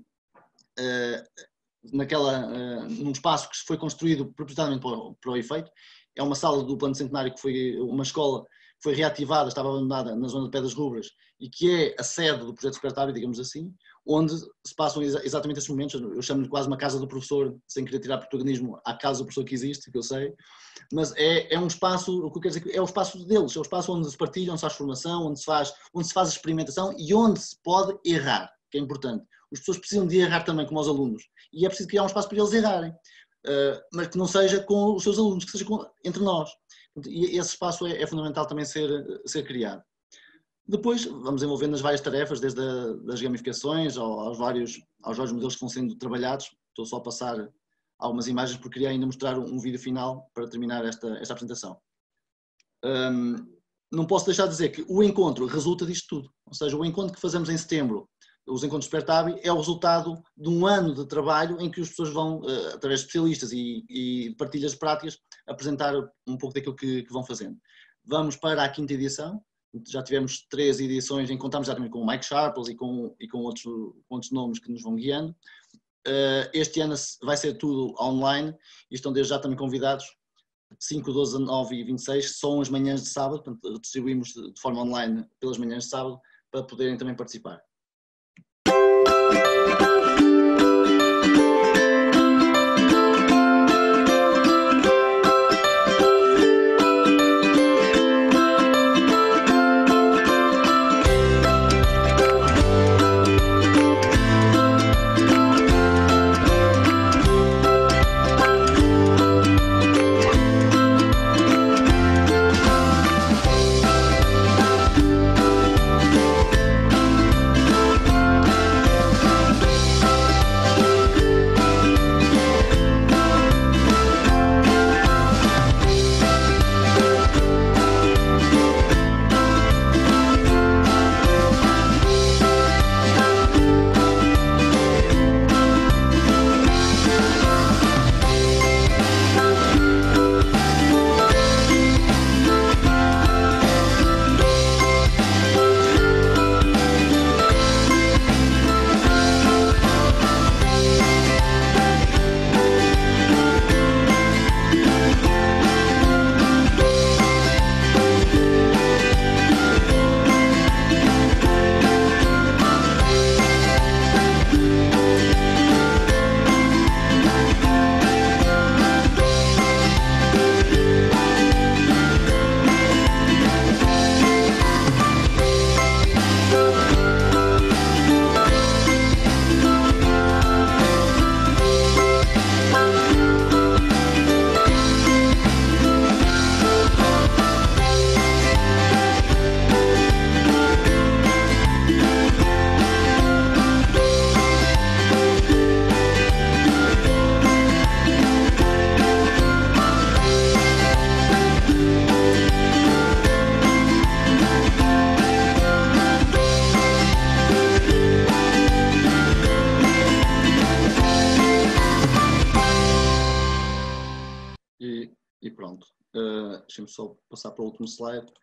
uh, naquela, uh, num espaço que foi construído propositadamente para o, para o efeito. É uma sala do Plano Centenário que foi uma escola que foi reativada, estava abandonada na zona de Pé das Rubras e que é a sede do projeto secretário, digamos assim, onde se passam exa exatamente esses momentos. Eu chamo-lhe quase uma casa do professor, sem querer tirar protagonismo à casa do professor que existe, que eu sei, mas é, é um espaço, o que eu quero dizer, é o espaço deles, é o espaço onde se partilha, onde se faz formação, onde se faz, onde se faz experimentação e onde se pode errar, que é importante. As pessoas precisam de errar também, como os alunos, e é preciso criar um espaço para eles errarem, uh, mas que não seja com os seus alunos, que seja com, entre nós. E esse espaço é, é fundamental também ser, ser criado. Depois vamos envolvendo as várias tarefas, desde a, das gamificações aos vários, aos vários modelos que vão sendo trabalhados. Estou só a passar algumas imagens, porque queria ainda mostrar um vídeo final para terminar esta, esta apresentação. Um, não posso deixar de dizer que o encontro resulta disto tudo, ou seja, o encontro que fazemos em setembro, os encontros Despertabi, é o resultado de um ano de trabalho em que as pessoas vão, através de especialistas e, e partilhas práticas, apresentar um pouco daquilo que, que vão fazendo. Vamos para a quinta edição, já tivemos três edições em que contamos já também com o Mike Sharples e com, e com outros, outros nomes que nos vão guiando. Este ano vai ser tudo online e estão desde já também convidados, cinco, doze, nove e vinte e seis, são as manhãs de sábado, portanto distribuímos de forma online pelas manhãs de sábado para poderem também participar. Deixem-me só passar para o último slide.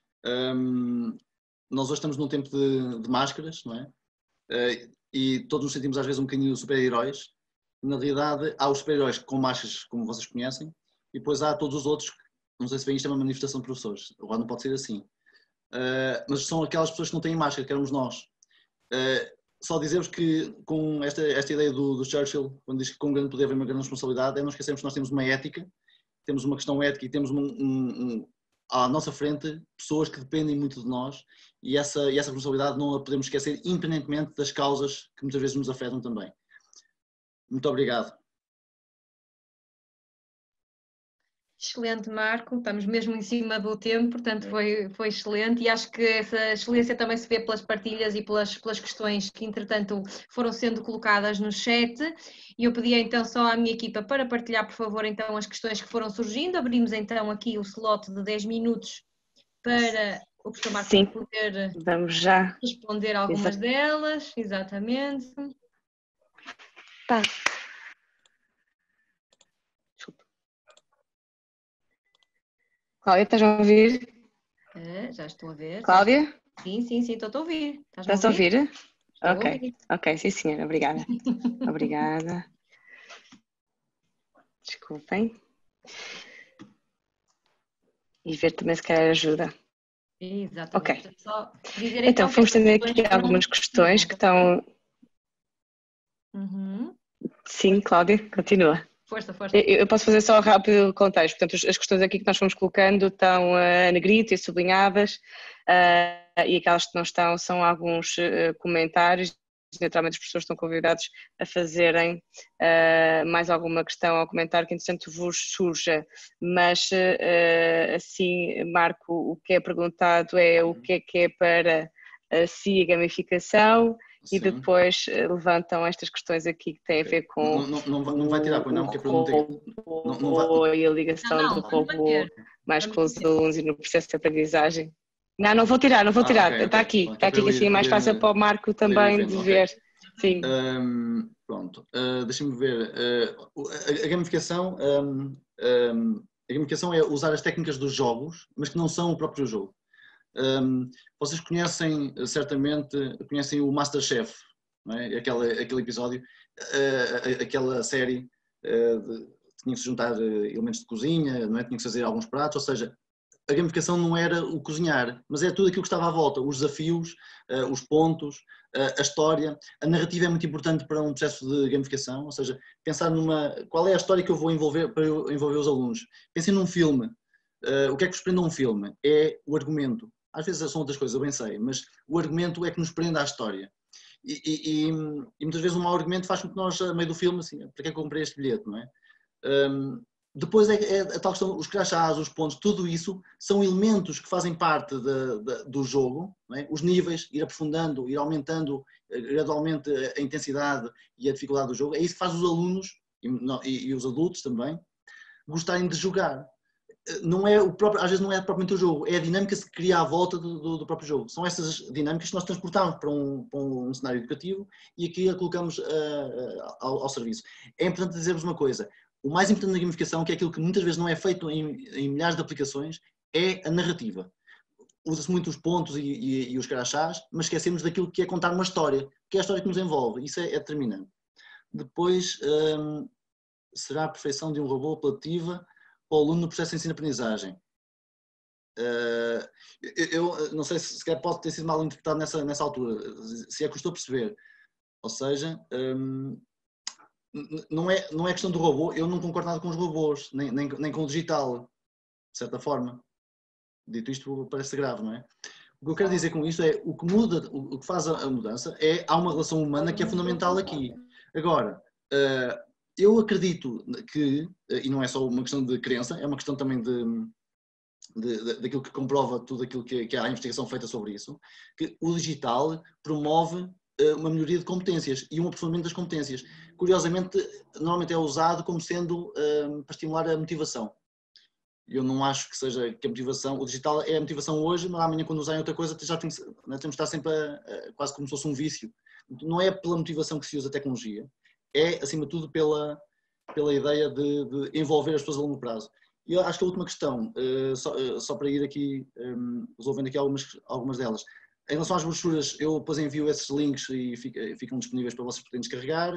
Um, nós hoje estamos num tempo de, de máscaras, não é? Uh, e todos nos sentimos às vezes um bocadinho super-heróis. Na realidade, há os super-heróis com máscaras, como vocês conhecem, e depois há todos os outros, não sei se bem isto é uma manifestação de professores, agora não pode ser assim. Uh, mas são aquelas pessoas que não têm máscara, que éramos nós. Uh, só dizer-vos que com esta, esta ideia do, do Churchill, quando diz que com um grande poder vem uma grande responsabilidade, é não esquecermos que nós temos uma ética, temos uma questão ética e temos um, um, um, à nossa frente pessoas que dependem muito de nós e essa, e essa responsabilidade não a podemos esquecer, independentemente das causas que muitas vezes nos afetam também. Muito obrigado. Excelente, Marco, estamos mesmo em cima do tempo, portanto foi, foi excelente e acho que essa excelência também se vê pelas partilhas e pelas, pelas questões que entretanto foram sendo colocadas no chat e eu pedia então só à minha equipa para partilhar por favor então as questões que foram surgindo, abrimos então aqui o slot de dez minutos para o professor Marco Sim, poder vamos já responder algumas Exato. delas, exatamente. Tá. Cláudia, estás a ouvir? É, já estou a ver. Cláudia? Sim, sim, sim, estou a ouvir. Estás, Estás a ouvir? ouvir? Ok, a ouvir. ok, sim senhora, obrigada. Obrigada. Desculpem. E ver também se calhar ajuda. Exatamente. Ok. Só dizer, então, então, vamos que ter aqui algumas questões que estão... Uhum. Sim, Cláudia, continua. Força, força. Eu, eu posso fazer só rápido o contexto. Portanto, as questões aqui que nós fomos colocando estão uh, negrito e sublinhadas uh, e aquelas que não estão são alguns uh, comentários. Naturalmente, os professores estão convidados a fazerem uh, mais alguma questão ou comentário que, entretanto, vos surja. Mas, uh, assim, Marco, o que é perguntado é o que é que é para uh, si a gamificação e depois levantam estas questões aqui que têm a ver com não, não, não, não vai tirar, pois não, que é para não ter... não, não vai... e a ligação não, não, do robô mais com os alunos e no processo de aprendizagem. Não, não vou tirar, não vou tirar, ah, okay, está okay. aqui, está aqui que assim é mais fácil para o Marco também de ver. Okay. Sim. Um, pronto, uh, deixa-me ver, uh, a, a gamificação, um, um, a gamificação é usar as técnicas dos jogos, mas que não são o próprio jogo. Um, vocês conhecem, certamente, conhecem o MasterChef, não é? aquele, aquele episódio, uh, aquela série, uh, de, tinha que se juntar elementos de cozinha, não é? Tinha que fazer alguns pratos, ou seja, a gamificação não era o cozinhar, mas é tudo aquilo que estava à volta, os desafios, uh, os pontos, uh, a história. A narrativa é muito importante para um processo de gamificação, ou seja, pensar numa, qual é a história que eu vou envolver para eu envolver os alunos. Pensem num filme, uh, o que é que vos prende a um filme? É o argumento. Às vezes são outras coisas, eu bem sei, mas o argumento é que nos prende à história. E, e, e, e muitas vezes um mau argumento faz com que nós, a meio do filme, assim, para que é que eu comprei este bilhete, não é? Um, Depois é, é a tal questão, os crachás, os pontos, tudo isso são elementos que fazem parte de, de, do jogo, não é? Os níveis, ir aprofundando, ir aumentando gradualmente a intensidade e a dificuldade do jogo, é isso que faz os alunos e, e, e os adultos também gostarem de jogar. Não é o próprio, às vezes não é propriamente o jogo, é a dinâmica que se cria à volta do, do, do próprio jogo. São essas dinâmicas que nós transportamos para um, para um cenário educativo e aqui a colocamos uh, uh, ao, ao serviço. É importante dizer-vos uma coisa. O mais importante na gamificação, que é aquilo que muitas vezes não é feito em, em milhares de aplicações, é a narrativa. Usa-se muito os pontos e, e, e os crachás, mas esquecemos daquilo que é contar uma história, que é a história que nos envolve. Isso é, é determinante. Depois, hum, será a perfeição de um robô apelativa para o aluno no processo de ensino-aprendizagem? Uh, eu, eu não sei se sequer pode ter sido mal interpretado nessa, nessa altura, se é que eu estou a perceber. Ou seja... Hum, Não é, não é questão do robô, eu não concordo nada com os robôs, nem, nem, nem com o digital, de certa forma. Dito isto, parece grave, não é? O que eu quero dizer com isto é, o que muda, o que faz a mudança é, há uma relação humana que é fundamental aqui. Agora, eu acredito que, e não é só uma questão de crença, é uma questão também de, de, de, daquilo que comprova tudo aquilo que, que há investigação feita sobre isso, que o digital promove uma melhoria de competências e um aprofundamento das competências. Curiosamente, normalmente é usado como sendo um, para estimular a motivação. Eu não acho que seja que a motivação, o digital é a motivação hoje, mas amanhã quando usarem outra coisa já tem, temos de estar sempre a, a, quase como se fosse um vício. Não é pela motivação que se usa a tecnologia, é acima de tudo pela, pela ideia de, de envolver as pessoas a longo prazo. E eu acho que a última questão, uh, só, uh, só para ir aqui, um, resolvendo aqui algumas, algumas delas. Em relação às brochuras, eu depois envio esses links e ficam disponíveis para vocês poderem descarregar.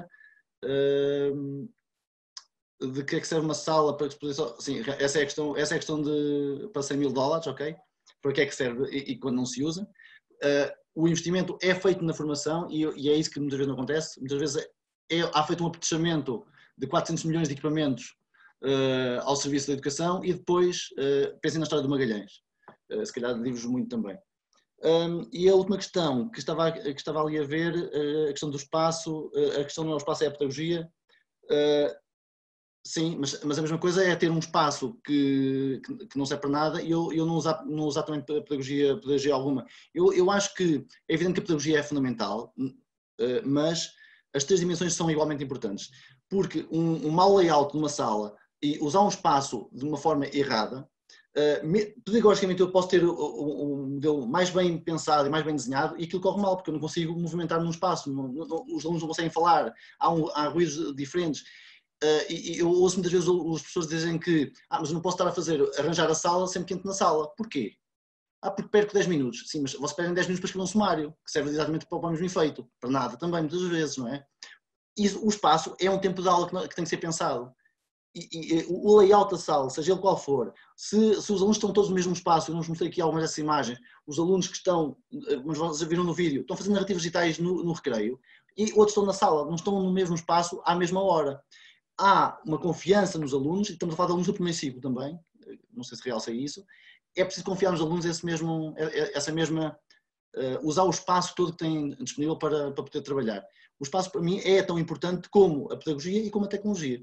De que é que serve uma sala para exposição? Sim, essa é a questão, essa é a questão de, para cem mil dólares, ok? Para que é que serve e, e quando não se usa. O investimento é feito na formação e, e é isso que muitas vezes não acontece. Muitas vezes é, há feito um apetrechamento de quatrocentos milhões de equipamentos uh, ao serviço da educação e depois uh, pensem na história do Magalhães. Uh, se calhar digo-vos muito também. Um, e a última questão que estava, que estava ali a ver, uh, a questão do espaço, uh, a questão não é o espaço, é a pedagogia. Uh, sim, mas, mas a mesma coisa é ter um espaço que, que, que não serve para nada e eu, eu não, usar, não usar também pedagogia, pedagogia alguma. Eu, eu acho que é evidente que a pedagogia é fundamental, uh, mas as três dimensões são igualmente importantes. Porque um, um mau layout numa sala e usar um espaço de uma forma errada, Uh, pedagogicamente eu posso ter um modelo mais bem pensado e mais bem desenhado e aquilo corre mal, porque eu não consigo movimentar num espaço, não, não, os alunos não conseguem falar, há, um, há ruídos diferentes. Uh, e, e eu ouço muitas vezes os professores dizem que ah, mas eu não posso estar a fazer, arranjar a sala sempre quente na sala. Porquê? Ah, porque perco dez minutos. Sim, mas você perde dez minutos para escrever um sumário, que serve exatamente para o mesmo efeito. Para nada também, muitas vezes, não é? E o espaço é um tempo de aula que, não, que tem que ser pensado. E, e, o layout da sala, seja ele qual for, se, se os alunos estão todos no mesmo espaço, eu não vos mostrei aqui algumas dessas imagens, os alunos que estão, mas vocês viram no vídeo, estão fazendo narrativas digitais no, no recreio e outros estão na sala, não estão no mesmo espaço à mesma hora. Há uma confiança nos alunos, e estamos a falar de alunos do primeiro ciclo também, não sei se realça isso, é preciso confiar nos alunos esse mesmo, essa mesma, uh, usar o espaço todo que têm disponível para, para poder trabalhar. O espaço para mim é tão importante como a pedagogia e como a tecnologia.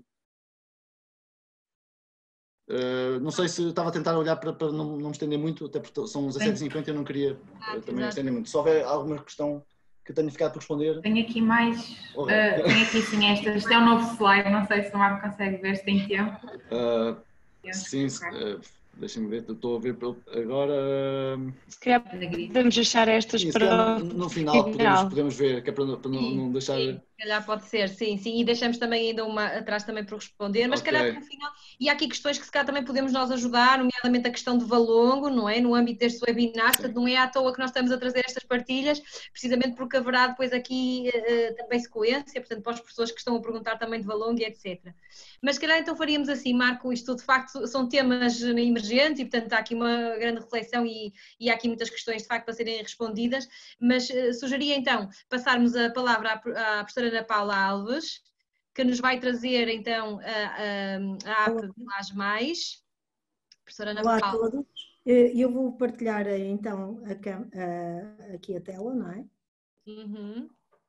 Uh, não sei se estava a tentar olhar para, para não, não me estender muito, até porque são dezessete e cinquenta e eu não queria uh, também me estender muito. Se houver alguma questão, que tenha ficado por responder? Tenho aqui mais, uh, tenho aqui sim esta, isto é um novo slide, não sei se o Marco consegue ver, se tem tempo. Uh, sim, uh, deixa-me ver, estou a ver agora. Se calhar podemos deixar estas sim, para no, no final, podemos, podemos ver, que é para, para não, não deixar... Sim, se calhar pode ser, sim, sim, e deixamos também ainda uma atrás também para responder, mas okay. Se calhar no final, e há aqui questões que se calhar também podemos nós ajudar, nomeadamente a questão de valongo, não é? No âmbito destes webinars, portanto não é à toa que nós estamos a trazer estas partilhas, precisamente porque haverá depois aqui uh, também sequência, portanto para as pessoas que estão a perguntar também de valongo e etcétera. Mas se calhar então faríamos assim, Marco, isto de facto são temas emergentes e portanto há aqui uma grande reflexão e, e há aqui muitas questões de facto para serem respondidas, mas uh, sugeria então passarmos a palavra à, à professora Ana Paula Alves, que nos vai trazer então a, a, a app Milage Mais. Professora Ana Olá Paula. a todos, eu vou partilhar então a, a, aqui a tela, não é? Uhum.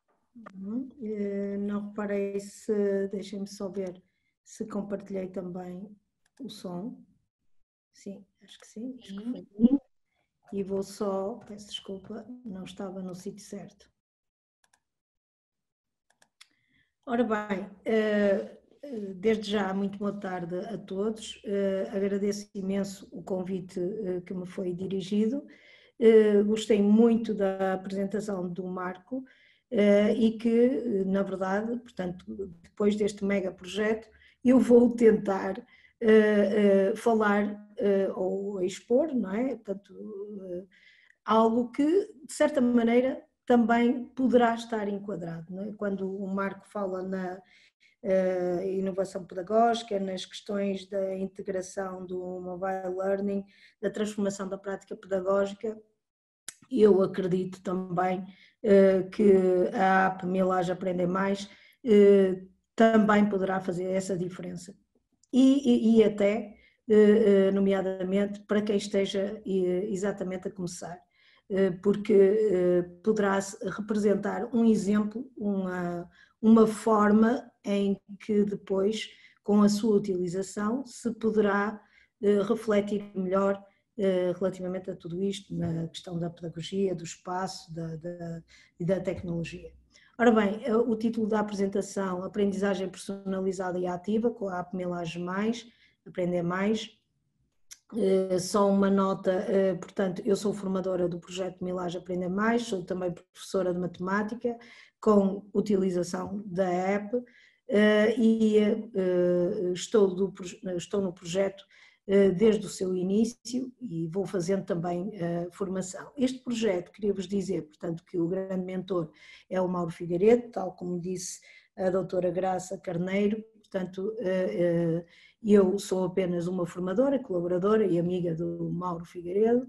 Não reparei se, deixem-me só ver se compartilhei também o som. Sim, acho que sim, acho que foi. E vou só, peço desculpa, não estava no sítio certo. Ora bem, desde já muito boa tarde a todos, agradeço imenso o convite que me foi dirigido, gostei muito da apresentação do Marco e que, na verdade, portanto, depois deste mega projeto, eu vou tentar falar ou expor, não é? Portanto, algo que, de certa maneira, também poderá estar enquadrado, não é? Quando o Marco fala na uh, inovação pedagógica, nas questões da integração do mobile learning, da transformação da prática pedagógica, eu acredito também uh, que a app Milage Aprender Mais uh, também poderá fazer essa diferença. E, e, e até, uh, nomeadamente, para quem esteja uh, exatamente a começar, porque poderá representar um exemplo, uma, uma forma em que depois, com a sua utilização, se poderá refletir melhor relativamente a tudo isto, na questão da pedagogia, do espaço da, da, e da tecnologia. Ora bem, o título da apresentação, Aprendizagem Personalizada e Ativa, com a app Milage Mais, Aprender Mais. Uh, só uma nota, uh, portanto, eu sou formadora do projeto Milage Aprender Mais, sou também professora de matemática, com utilização da app, uh, e uh, estou, do, estou no projeto uh, desde o seu início e vou fazendo também uh, formação. Este projeto, queria-vos dizer, portanto, que o grande mentor é o Mauro Figueiredo, tal como disse a doutora Graça Carneiro, portanto, uh, uh, eu sou apenas uma formadora, colaboradora e amiga do Mauro Figueiredo.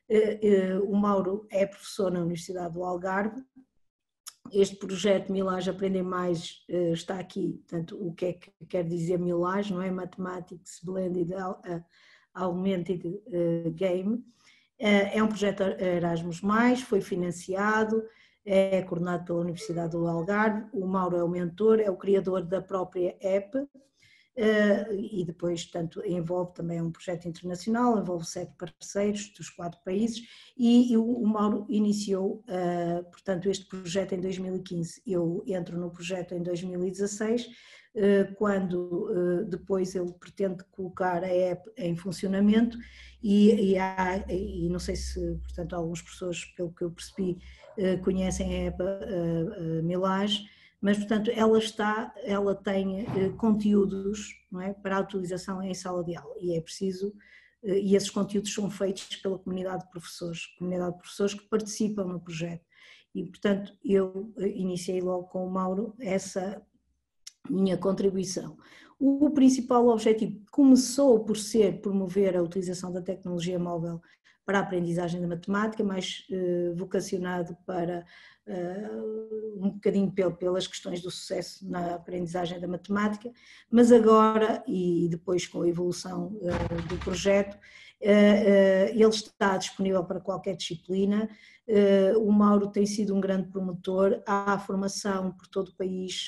O Mauro é professor na Universidade do Algarve. Este projeto Milage Aprender Mais está aqui, portanto, o que é que quer dizer Milage, não é? Mathematics Blended Augmented Game. É um projeto Erasmus Mais, foi financiado, é coordenado pela Universidade do Algarve. O Mauro é o mentor, é o criador da própria app. Uh, e depois, portanto, envolve também um projeto internacional, envolve sete parceiros dos quatro países e, e o, o Mauro iniciou, uh, portanto, este projeto em dois mil e quinze. Eu entro no projeto em dois mil e dezasseis, uh, quando uh, depois ele pretende colocar a app em funcionamento e, e, há, e não sei se, portanto, algumas pessoas, pelo que eu percebi, uh, conhecem a app uh, uh, Milage. Mas, portanto, ela está, ela tem eh, conteúdos, não é, para a utilização em sala de aula e é preciso, eh, e esses conteúdos são feitos pela comunidade de professores, comunidade de professores que participam no projeto e, portanto, eu eh, iniciei logo com o Mauro essa minha contribuição. O, o principal objetivo começou por ser promover a utilização da tecnologia móvel para a aprendizagem da matemática, mais eh, vocacionado para Uh, um bocadinho pelas questões do sucesso na aprendizagem da matemática, mas agora, e depois com a evolução uh, do projeto, uh, uh, ele está disponível para qualquer disciplina. Uh, o Mauro tem sido um grande promotor, há formação por todo o país,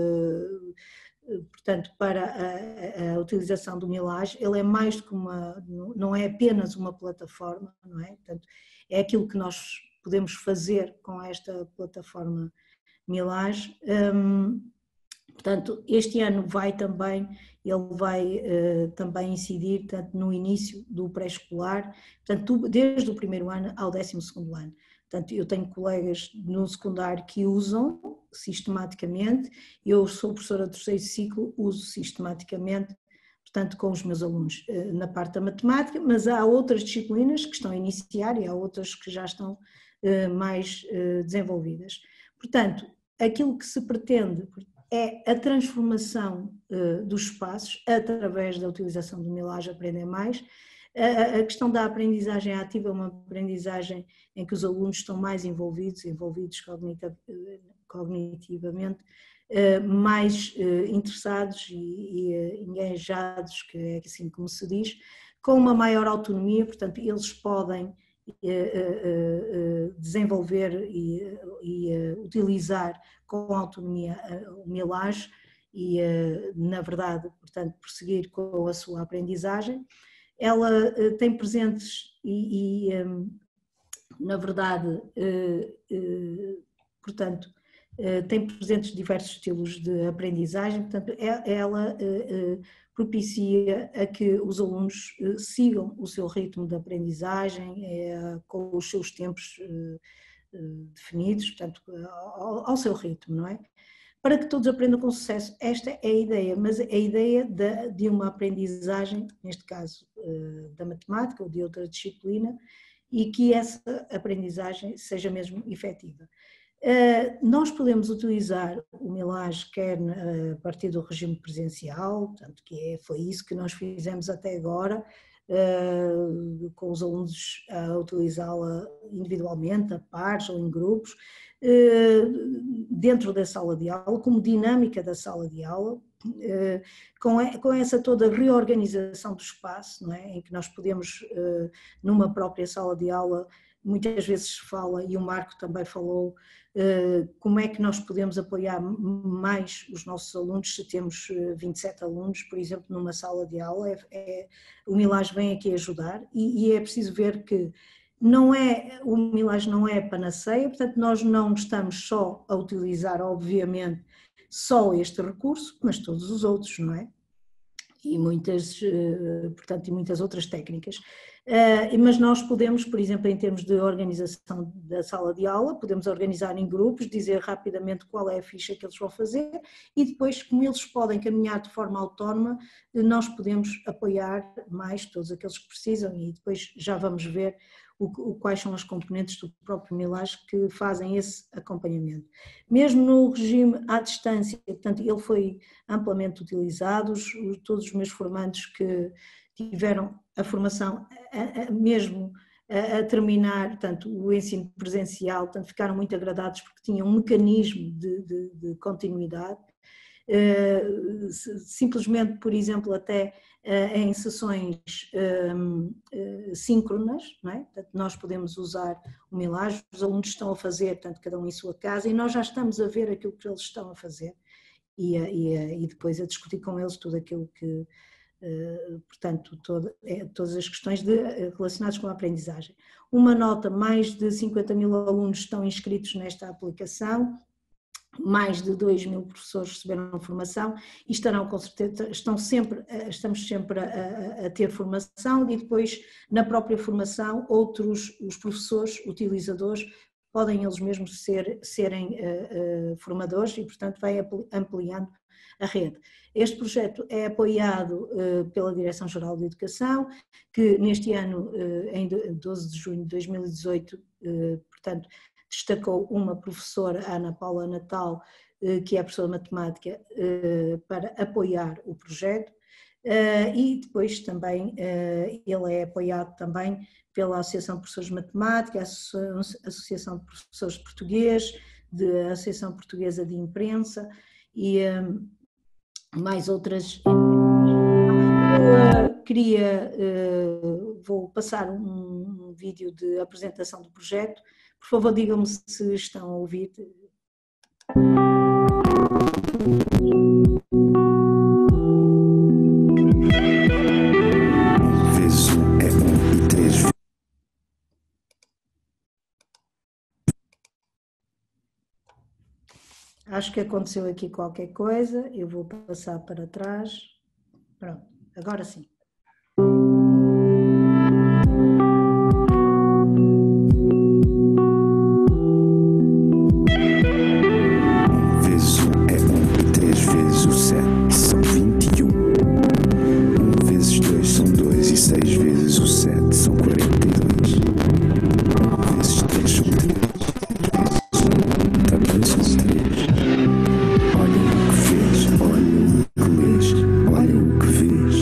uh, portanto, para a, a utilização do Milage. Ele é mais do que uma, não é apenas uma plataforma, não é? Portanto, é aquilo que nós podemos fazer com esta plataforma Milage. Um, portanto, este ano vai também, ele vai uh, também incidir tanto no início do pré-escolar, portanto, desde o primeiro ano ao décimo segundo ano. Portanto, eu tenho colegas no secundário que usam sistematicamente, eu sou professora de terceiro ciclo, uso sistematicamente, portanto, com os meus alunos na parte da matemática, mas há outras disciplinas que estão a iniciar e há outras que já estão mais desenvolvidas. Portanto, aquilo que se pretende é a transformação dos espaços através da utilização do Milage Aprender Mais. A questão da aprendizagem ativa é uma aprendizagem em que os alunos estão mais envolvidos, envolvidos cognitivamente, mais interessados e engajados, que é assim como se diz, com uma maior autonomia, portanto eles podem desenvolver e, e utilizar com autonomia o Milage e, na verdade, portanto, prosseguir com a sua aprendizagem. Ela tem presentes e, e na verdade, portanto, tem presentes diversos estilos de aprendizagem, portanto, ela propicia a que os alunos sigam o seu ritmo de aprendizagem, com os seus tempos definidos, portanto, ao seu ritmo, não é? Para que todos aprendam com sucesso. Esta é a ideia, mas é a ideia de, de uma aprendizagem, neste caso da matemática ou de outra disciplina, e que essa aprendizagem seja mesmo efetiva. Nós podemos utilizar o Milage quer a partir do regime presencial, portanto, que é, foi isso que nós fizemos até agora, com os alunos a utilizá-la individualmente, a pares ou em grupos, dentro da sala de aula, como dinâmica da sala de aula, com essa toda reorganização do espaço, não é? Em que nós podemos, numa própria sala de aula, muitas vezes se fala, e o Marco também falou, como é que nós podemos apoiar mais os nossos alunos se temos vinte e sete alunos, por exemplo, numa sala de aula. É, é, o Milage vem aqui ajudar e, e é preciso ver que não é, o Milage não é panaceia, portanto nós não estamos só a utilizar, obviamente, só este recurso, mas todos os outros, não é? E muitas, portanto, e muitas outras técnicas. Mas nós podemos, por exemplo, em termos de organização da sala de aula, podemos organizar em grupos, dizer rapidamente qual é a ficha que eles vão fazer e depois, como eles podem caminhar de forma autónoma, nós podemos apoiar mais todos aqueles que precisam e depois já vamos ver o, quais são as componentes do próprio Milage que fazem esse acompanhamento. Mesmo no regime à distância, portanto, ele foi amplamente utilizado, todos os meus formandos que tiveram a formação a, a, mesmo a, a terminar, portanto, o ensino presencial, portanto, ficaram muito agradados porque tinham um mecanismo de, de, de continuidade. Uh, simplesmente, por exemplo, até uh, em sessões uh, uh, síncronas, não é? Portanto, nós podemos usar o Milage, os alunos estão a fazer, portanto, cada um em sua casa, e nós já estamos a ver aquilo que eles estão a fazer e, a, e, a, e depois a discutir com eles tudo aquilo que, uh, portanto, todo, é, todas as questões de, relacionadas com a aprendizagem. Uma nota, mais de cinquenta mil alunos estão inscritos nesta aplicação, mais de dois mil professores receberam formação e estarão com certeza, estão sempre, estamos sempre a, a, a ter formação e depois na própria formação outros, os professores, utilizadores, podem eles mesmos ser, serem uh, uh, formadores e portanto vai ampliando a rede. Este projeto é apoiado uh, pela Direção-Geral de Educação, que neste ano, uh, em doze de junho de dois mil e dezoito, uh, portanto, destacou uma professora, Ana Paula Natal, que é professora de matemática, para apoiar o projeto, e depois também ele é apoiado também pela Associação de Professores de Matemática, a Associação de Professores de Português, da Associação Portuguesa de Imprensa e mais outras. Eu queria, vou passar um vídeo de apresentação do projeto. Por favor, digam-me se estão a ouvir. acho que aconteceu aqui qualquer coisa, eu vou passar para trás. Pronto, agora sim. Um vezes um é um, três vezes o sete são vinte e um. Um vezes dois são dois e seis vezes o sete são quarenta e dois. Um vezes três são três. Também são três. Olha o que fez, olha o que lês, olha o que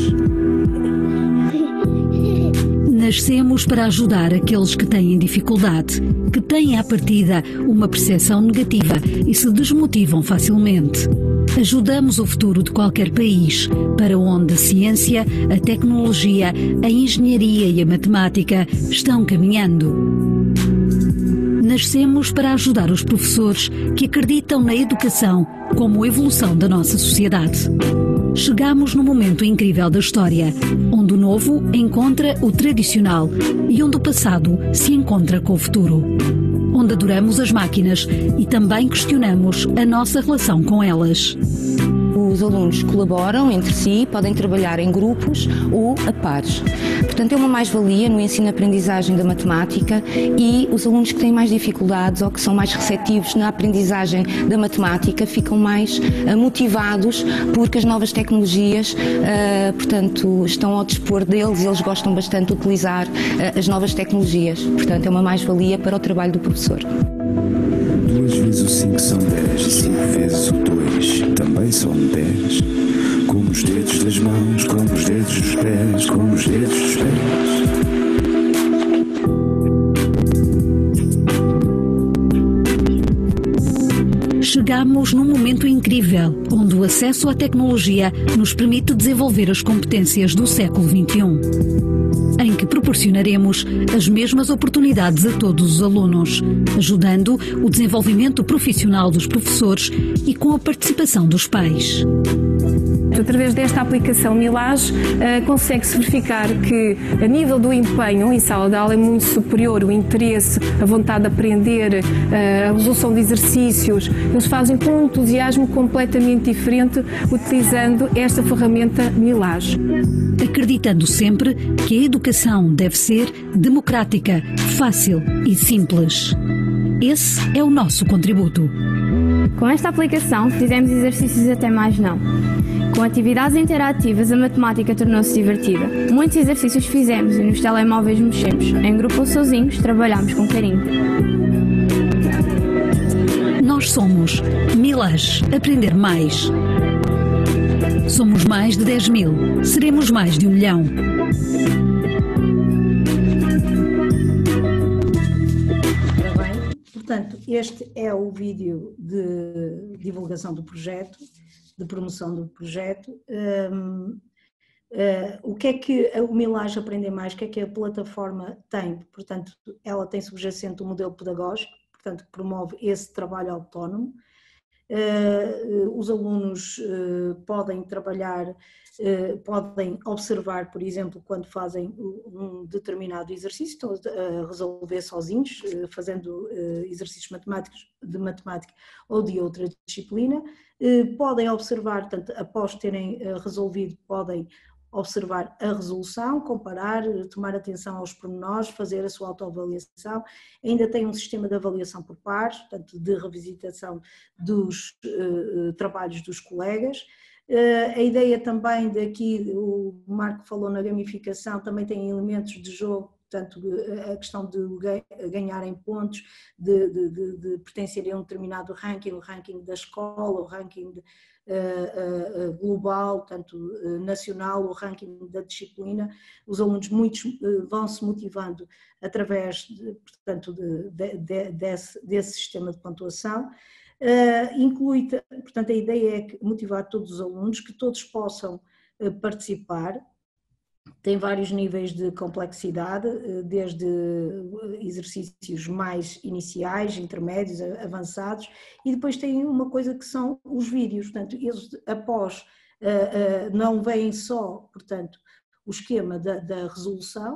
vês. Nascemos para ajudar aqueles que têm dificuldade, que têm à partida uma percepção negativa e se desmotivam facilmente. Ajudamos o futuro de qualquer país, para onde a ciência, a tecnologia, a engenharia e a matemática estão caminhando. Nascemos para ajudar os professores que acreditam na educação como evolução da nossa sociedade. Chegamos no momento incrível da história, onde o novo encontra o tradicional e onde o passado se encontra com o futuro. Onde adoramos as máquinas e também questionamos a nossa relação com elas. Os alunos colaboram entre si, podem trabalhar em grupos ou a pares. Portanto, é uma mais-valia no ensino-aprendizagem da matemática e os alunos que têm mais dificuldades ou que são mais receptivos na aprendizagem da matemática ficam mais motivados porque as novas tecnologias, portanto, estão ao dispor deles e eles gostam bastante de utilizar as novas tecnologias. Portanto, é uma mais-valia para o trabalho do professor. Duas vezes o cinco são dez, cinco vezes o dois também são dez. Como os dedos das mãos, como os dedos dos pés, como os dedos dos pés. Chegamos num momento incrível, onde o acesso à tecnologia nos permite desenvolver as competências do século vinte e um. Em que proporcionaremos as mesmas oportunidades a todos os alunos, ajudando o desenvolvimento profissional dos professores e com a participação dos pais. Através desta aplicação Milage, uh, consegue-se verificar que a nível do empenho em sala de aula é muito superior, o interesse, a vontade de aprender, uh, a resolução de exercícios, eles fazem com um entusiasmo completamente diferente utilizando esta ferramenta Milage. Acreditando sempre que a educação deve ser democrática, fácil e simples. Esse é o nosso contributo. Com esta aplicação fizemos exercícios até mais não. Com atividades interativas, a matemática tornou-se divertida. Muitos exercícios fizemos e nos telemóveis mexemos. Em grupo ou sozinhos, trabalhamos com carinho. Nós somos Milage, aprender mais. Somos mais de dez mil, seremos mais de um milhão. Portanto, este é o vídeo de divulgação do projeto, de promoção do projeto. Um, uh, o que é que o Milage Aprender Mais, o que é que a plataforma tem? Portanto, ela tem subjacente o modelo pedagógico, portanto, que promove esse trabalho autónomo. Uh, os alunos uh, podem trabalhar, uh, podem observar, por exemplo, quando fazem um determinado exercício, estão a resolver sozinhos, uh, fazendo uh, exercícios matemáticos, de matemática ou de outra disciplina, uh, podem observar, portanto, após terem uh, resolvido, podem observar a resolução, comparar, tomar atenção aos pormenores, fazer a sua autoavaliação. Ainda tem um sistema de avaliação por pares, portanto, de revisitação dos uh, trabalhos dos colegas. Uh, a ideia também daqui, o Marco falou na gamificação, também tem elementos de jogo, portanto, a questão de ganharem pontos, de, de, de, de pertencerem a um determinado ranking, o ranking da escola, o ranking de, uh, uh, global, tanto uh, nacional, o ranking da disciplina. Os alunos muitos uh, vão se motivando através, de, portanto, de, de, de, desse, desse sistema de pontuação. Uh, inclui, portanto, a ideia é que motivar todos os alunos, que todos possam uh, participar. Tem vários níveis de complexidade, desde exercícios mais iniciais, intermédios, avançados, e depois tem uma coisa que são os vídeos. Portanto, eles após, não veem só, portanto, o esquema da, da resolução,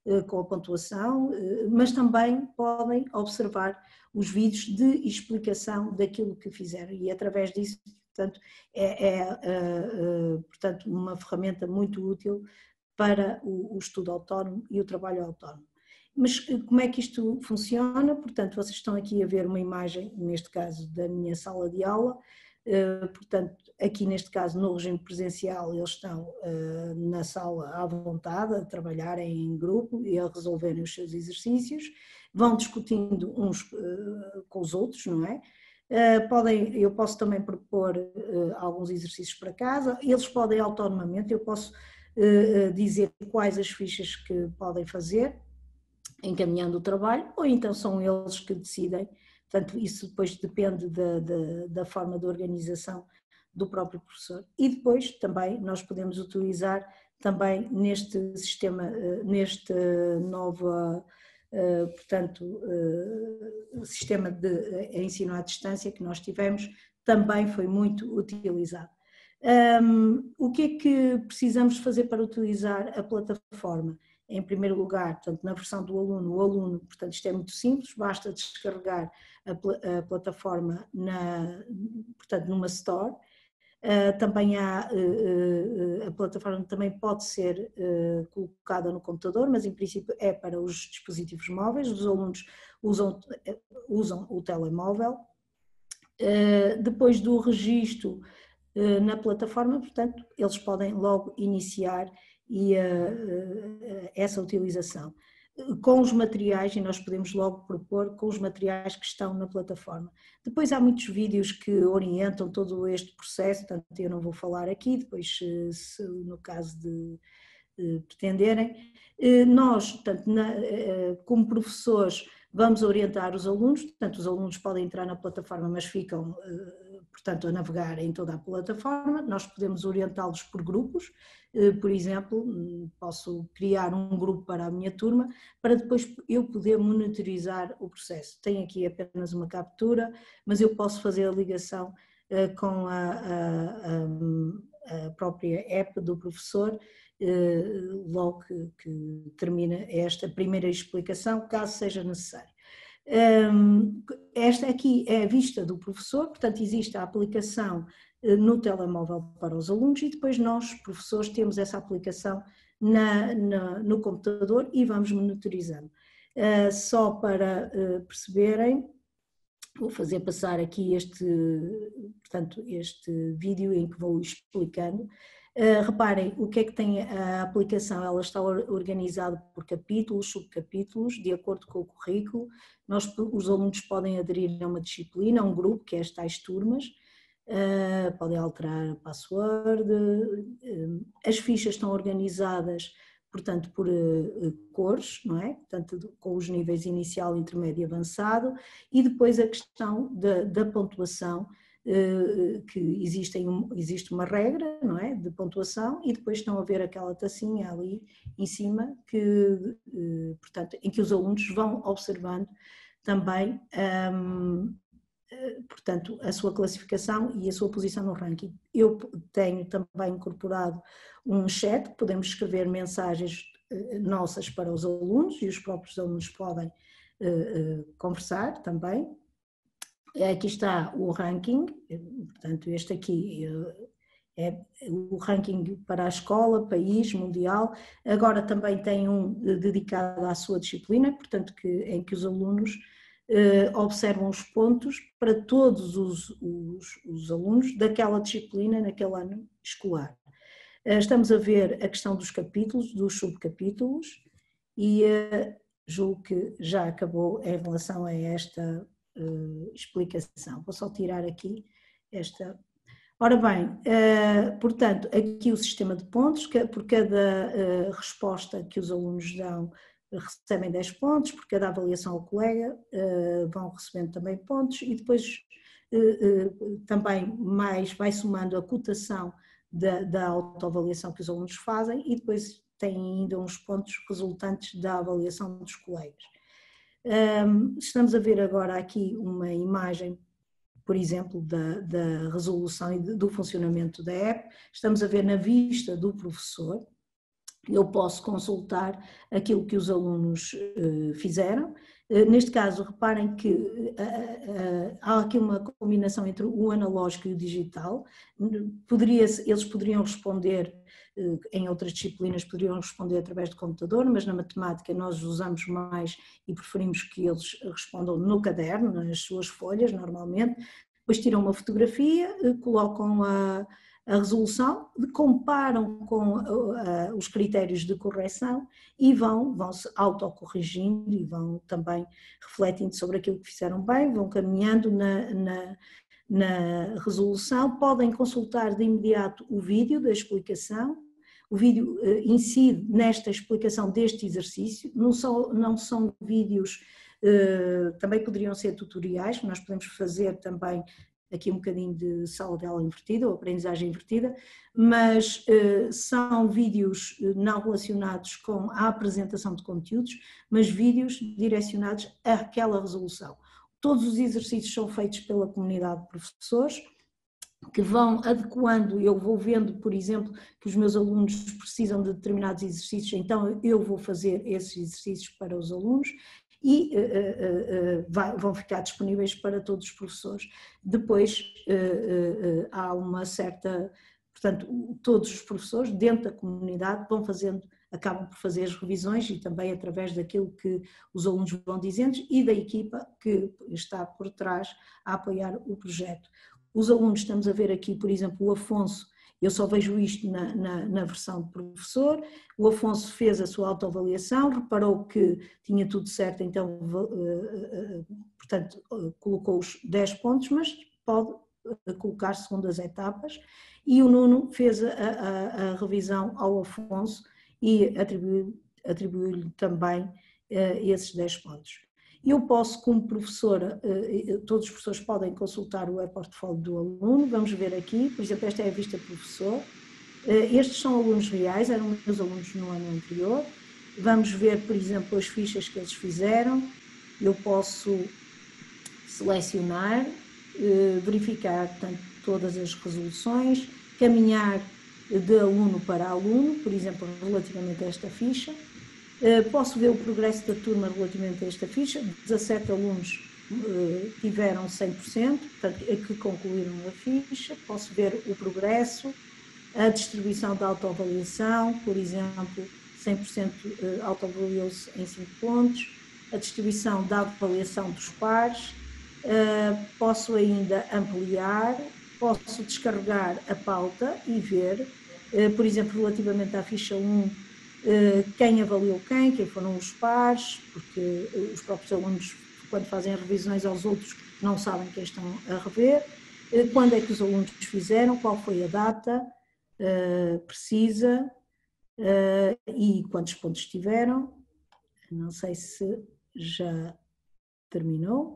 com a pontuação, mas também podem observar os vídeos de explicação daquilo que fizeram e através disso, portanto, é, é, é, é portanto, uma ferramenta muito útil para o, o estudo autónomo e o trabalho autónomo. Mas como é que isto funciona? Portanto, vocês estão aqui a ver uma imagem, neste caso, da minha sala de aula. Portanto, aqui neste caso, no regime presencial, eles estão na sala à vontade, a trabalhar em grupo e a resolverem os seus exercícios. Vão discutindo uns com os outros, não é? Podem, eu posso também propor alguns exercícios para casa. Eles podem autonomamente, eu posso dizer quais as fichas que podem fazer, encaminhando o trabalho, ou então são eles que decidem. Portanto, isso depois depende da, da, da forma de organização do próprio professor. E depois também nós podemos utilizar também neste sistema, neste novo, portanto, sistema de ensino à distância que nós tivemos, também foi muito utilizado. Um, o que é que precisamos fazer para utilizar a plataforma? Em primeiro lugar, portanto, na versão do aluno, o aluno, portanto, isto é muito simples, basta descarregar a, pl a plataforma na, portanto, numa store. Uh, também há, uh, uh, a plataforma também pode ser uh, colocada no computador, mas em princípio é para os dispositivos móveis, os alunos usam, usam o telemóvel. Uh, depois do registro na plataforma, portanto, eles podem logo iniciar e, uh, uh, essa utilização. Com os materiais, e nós podemos logo propor com os materiais que estão na plataforma. Depois há muitos vídeos que orientam todo este processo, portanto eu não vou falar aqui, depois se no caso de, de pretenderem. Nós, portanto, na, como professores, vamos orientar os alunos, portanto os alunos podem entrar na plataforma, mas ficam, portanto, a navegar em toda a plataforma. Nós podemos orientá-los por grupos, por exemplo, posso criar um grupo para a minha turma, para depois eu poder monitorizar o processo. Tenho aqui apenas uma captura, mas eu posso fazer a ligação com a, a, a própria app do professor, logo que, que termina esta primeira explicação, caso seja necessário. Esta aqui é a vista do professor, portanto existe a aplicação no telemóvel para os alunos e depois nós, professores, temos essa aplicação na, na, no computador e vamos monitorizando. Só para perceberem, vou fazer passar aqui este, portanto, este vídeo em que vou explicando. Uh, reparem o que é que tem a aplicação, ela está organizada por capítulos, subcapítulos, de acordo com o currículo. Nós, os alunos podem aderir a uma disciplina, a um grupo, que é as tais turmas, uh, podem alterar a password, uh, as fichas estão organizadas, portanto, por uh, cores, não é? Portanto, com os níveis inicial, intermédio e avançado, e depois a questão da, da pontuação, que existem, existe uma regra, não é, de pontuação e depois estão a ver aquela tacinha ali em cima que, portanto, em que os alunos vão observando também, um, portanto, a sua classificação e a sua posição no ranking. Eu tenho também incorporado um chat, podemos escrever mensagens nossas para os alunos e os próprios alunos podem uh, uh, conversar também. Aqui está o ranking, portanto este aqui é o ranking para a escola, país, mundial. Agora também tem um dedicado à sua disciplina, portanto que, em que os alunos eh, observam os pontos para todos os, os, os alunos daquela disciplina naquele ano escolar. Eh, estamos a ver a questão dos capítulos, dos subcapítulos e eh, julgo que já acabou em relação a esta Uh, explicação. Vou só tirar aqui esta. Ora bem, uh, portanto, aqui o sistema de pontos, que, por cada uh, resposta que os alunos dão, recebem dez pontos, por cada avaliação ao colega uh, vão recebendo também pontos e depois uh, uh, também mais vai somando a cotação da, da autoavaliação que os alunos fazem e depois tem ainda uns pontos resultantes da avaliação dos colegas. Um, estamos a ver agora aqui uma imagem, por exemplo, da, da resolução e do funcionamento da app. Estamos a ver na vista do professor, eu posso consultar aquilo que os alunos fizeram. Neste caso, reparem que há aqui uma combinação entre o analógico e o digital. Poderia, eles poderiam responder, em outras disciplinas poderiam responder através do computador, mas na matemática nós usamos mais e preferimos que eles respondam no caderno, nas suas folhas, normalmente. Depois tiram uma fotografia, colocam a a resolução, comparam com uh, os critérios de correção e vão, vão se autocorrigindo e vão também refletindo sobre aquilo que fizeram bem, vão caminhando na, na, na resolução, podem consultar de imediato o vídeo da explicação. O vídeo uh, incide nesta explicação deste exercício, não são, não são vídeos, uh, também poderiam ser tutoriais, nós podemos fazer também aqui um bocadinho de sala de aula invertida ou aprendizagem invertida, mas uh, são vídeos não relacionados com a apresentação de conteúdos, mas vídeos direcionados àquela resolução. Todos os exercícios são feitos pela comunidade de professores, que vão adequando, eu vou vendo, por exemplo, que os meus alunos precisam de determinados exercícios, então eu vou fazer esses exercícios para os alunos, e uh, uh, uh, vai, vão ficar disponíveis para todos os professores. Depois uh, uh, uh, há uma certa, portanto, todos os professores dentro da comunidade vão fazendo, acabam por fazer as revisões e também através daquilo que os alunos vão dizendo e da equipa que está por trás a apoiar o projeto. Os alunos, estamos a ver aqui, por exemplo, o Afonso, eu só vejo isto na, na, na versão de professor. O Afonso fez a sua autoavaliação, reparou que tinha tudo certo, então, portanto, colocou os dez pontos, mas pode colocar segundo as etapas. E o Nuno fez a, a, a revisão ao Afonso e atribuiu, atribuiu-lhe também esses dez pontos. Eu posso, como professora, todos os professores podem consultar o e-portfólio do aluno, vamos ver aqui, por exemplo, esta é a vista professor, estes são alunos reais, eram meus alunos no ano anterior, vamos ver, por exemplo, as fichas que eles fizeram, eu posso selecionar, verificar, portanto, todas as resoluções, caminhar de aluno para aluno, por exemplo, relativamente a esta ficha. Posso ver o progresso da turma relativamente a esta ficha, dezassete alunos tiveram cem por cento, portanto, é que concluíram a ficha, posso ver o progresso, a distribuição da autoavaliação, por exemplo, cem por cento autoavaliou-se em cinco pontos, a distribuição da avaliação dos pares, posso ainda ampliar, posso descarregar a pauta e ver, por exemplo, relativamente à ficha um, quem avaliou quem, quem foram os pares, porque os próprios alunos, quando fazem revisões aos outros, não sabem quem estão a rever, quando é que os alunos fizeram, qual foi a data precisa e quantos pontos tiveram. Não sei se já terminou.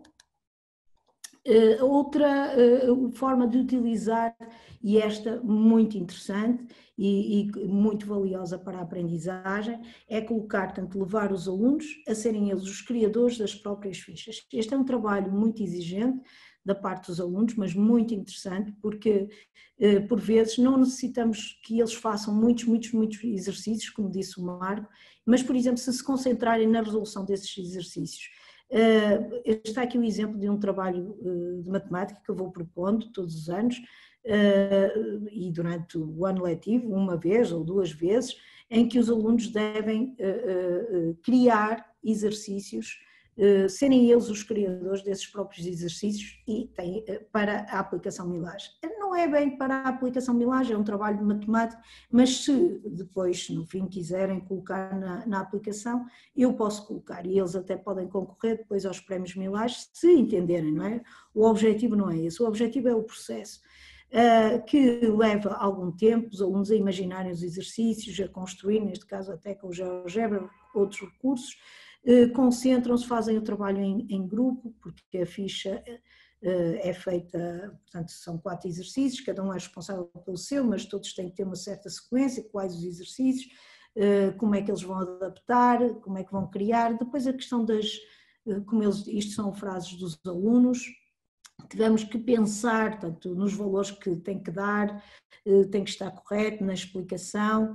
Uh, outra uh, forma de utilizar, e esta muito interessante e, e muito valiosa para a aprendizagem, é colocar, tanto levar os alunos a serem eles os criadores das próprias fichas. Este é um trabalho muito exigente da parte dos alunos, mas muito interessante, porque uh, por vezes não necessitamos que eles façam muitos, muitos, muitos exercícios, como disse o Marco, mas, por exemplo, se se concentrarem na resolução desses exercícios. Uh, está aqui o exemplo de um trabalho uh, de matemática que eu vou propondo todos os anos uh, e durante o ano letivo, uma vez ou duas vezes, em que os alunos devem uh, uh, criar exercícios, uh, serem eles os criadores desses próprios exercícios e tem, uh, para a aplicação Milage. Não é bem para a aplicação Milage, é um trabalho de matemática, mas se depois, no fim, quiserem colocar na, na aplicação, eu posso colocar e eles até podem concorrer depois aos prémios Milage, se entenderem, não é? O objetivo não é esse, o objetivo é o processo, uh, que leva algum tempo, os alunos a imaginarem os exercícios, a construir, neste caso até com o GeoGebra, outros recursos, uh, concentram-se, fazem o trabalho em, em grupo, porque a ficha é feita, portanto são quatro exercícios, cada um é responsável pelo seu, mas todos têm que ter uma certa sequência, quais os exercícios, como é que eles vão adaptar, como é que vão criar, depois a questão das, como eles, isto são frases dos alunos, tivemos que pensar, tanto nos valores que tem que dar, tem que estar correto na explicação,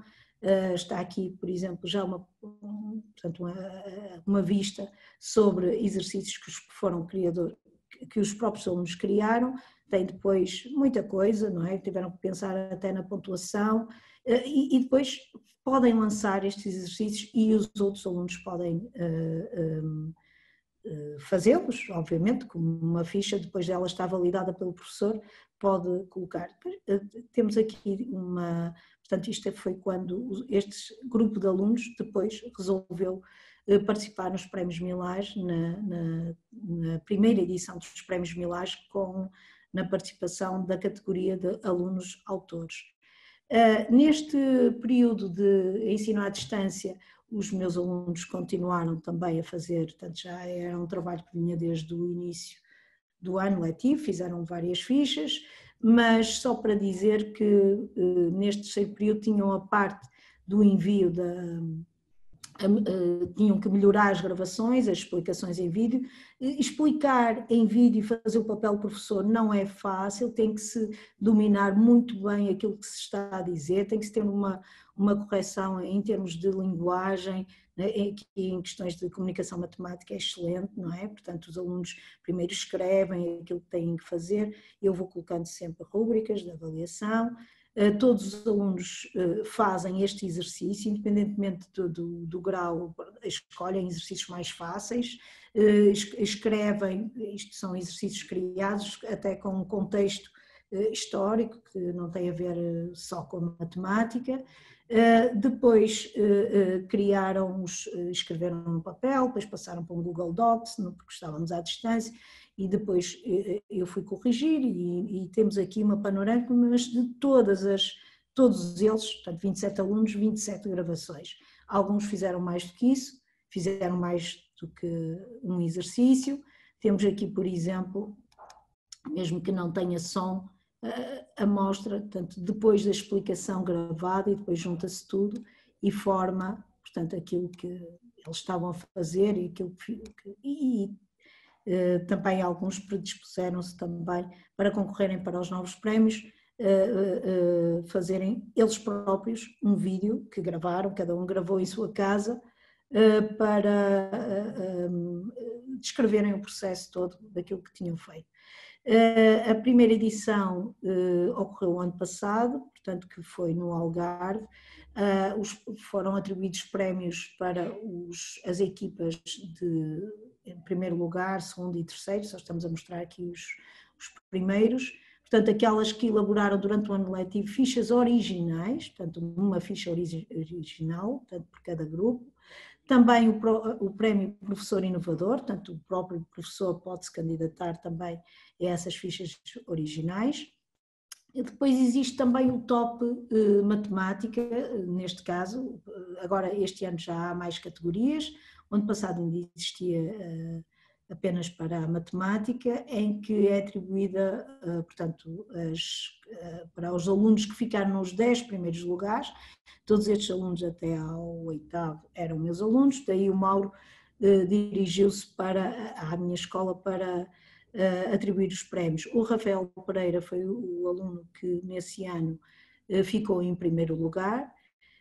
Está aqui, por exemplo, já uma, portanto, uma, uma vista sobre exercícios que foram criadores, que os próprios alunos criaram. Tem depois muita coisa, não é? Tiveram que pensar até na pontuação e, e depois podem lançar estes exercícios e os outros alunos podem uh, um, uh, fazê-los, obviamente, como uma ficha, depois dela estar validada pelo professor, pode colocar. Uh, temos aqui uma, portanto isto foi quando este grupo de alunos depois resolveu uh, participar nos Prémios Milage, na, na, na primeira edição dos Prémios Milage, com, na participação da categoria de alunos autores. Uh, neste período de ensino à distância, os meus alunos continuaram também a fazer, portanto já era um trabalho que vinha desde o início do ano letivo, fizeram várias fichas, mas só para dizer que uh, neste terceiro período tinham a parte do envio da... tinham que melhorar as gravações, as explicações em vídeo. Explicar em vídeo e fazer o papel do professor não é fácil, tem que se dominar muito bem aquilo que se está a dizer, tem que se ter uma, uma correção em termos de linguagem, né, em, em questões de comunicação matemática é excelente, não é? Portanto, os alunos primeiro escrevem aquilo que têm que fazer, eu vou colocando sempre rúbricas de avaliação. Todos os alunos fazem este exercício, independentemente do, do, do grau, escolhem exercícios mais fáceis, escrevem, isto são exercícios criados até com um contexto histórico, que não tem a ver só com matemática. Depois criaram, escreveram no papel, depois passaram para um Google Docs, porque estávamos à distância, e depois eu fui corrigir e, e temos aqui uma panorâmica, mas de todas as, todos eles, portanto vinte e sete alunos, vinte e sete gravações. Alguns fizeram mais do que isso, fizeram mais do que um exercício. Temos aqui, por exemplo, mesmo que não tenha som, a amostra, portanto, depois da explicação gravada e depois junta-se tudo e forma, portanto, aquilo que eles estavam a fazer e aquilo que... E, Uh, também alguns predispuseram-se também para concorrerem para os novos prémios, uh, uh, fazerem eles próprios um vídeo que gravaram, cada um gravou em sua casa, uh, para uh, um, descreverem o processo todo daquilo que tinham feito. Uh, a primeira edição uh, ocorreu o ano passado, portanto que foi no Algarve. Uh, os, foram atribuídos prémios para os, as equipas de, em primeiro lugar, segundo e terceiro, só estamos a mostrar aqui os, os primeiros, portanto aquelas que elaboraram durante o ano letivo fichas originais, portanto uma ficha original, portanto por cada grupo. Também o, o prémio Professor Inovador, portanto o próprio professor pode se candidatar também a essas fichas originais. E depois existe também o top eh, matemática, neste caso, agora este ano já há mais categorias, o ano passado ainda existia eh, apenas para a matemática, em que é atribuída, eh, portanto, as, eh, para os alunos que ficaram nos dez primeiros lugares. Todos estes alunos até ao oitavo eram meus alunos, daí o Mauro eh, dirigiu-se para a minha escola para Uh, atribuir os prémios. O Rafael Pereira foi o, o aluno que nesse ano uh, ficou em primeiro lugar,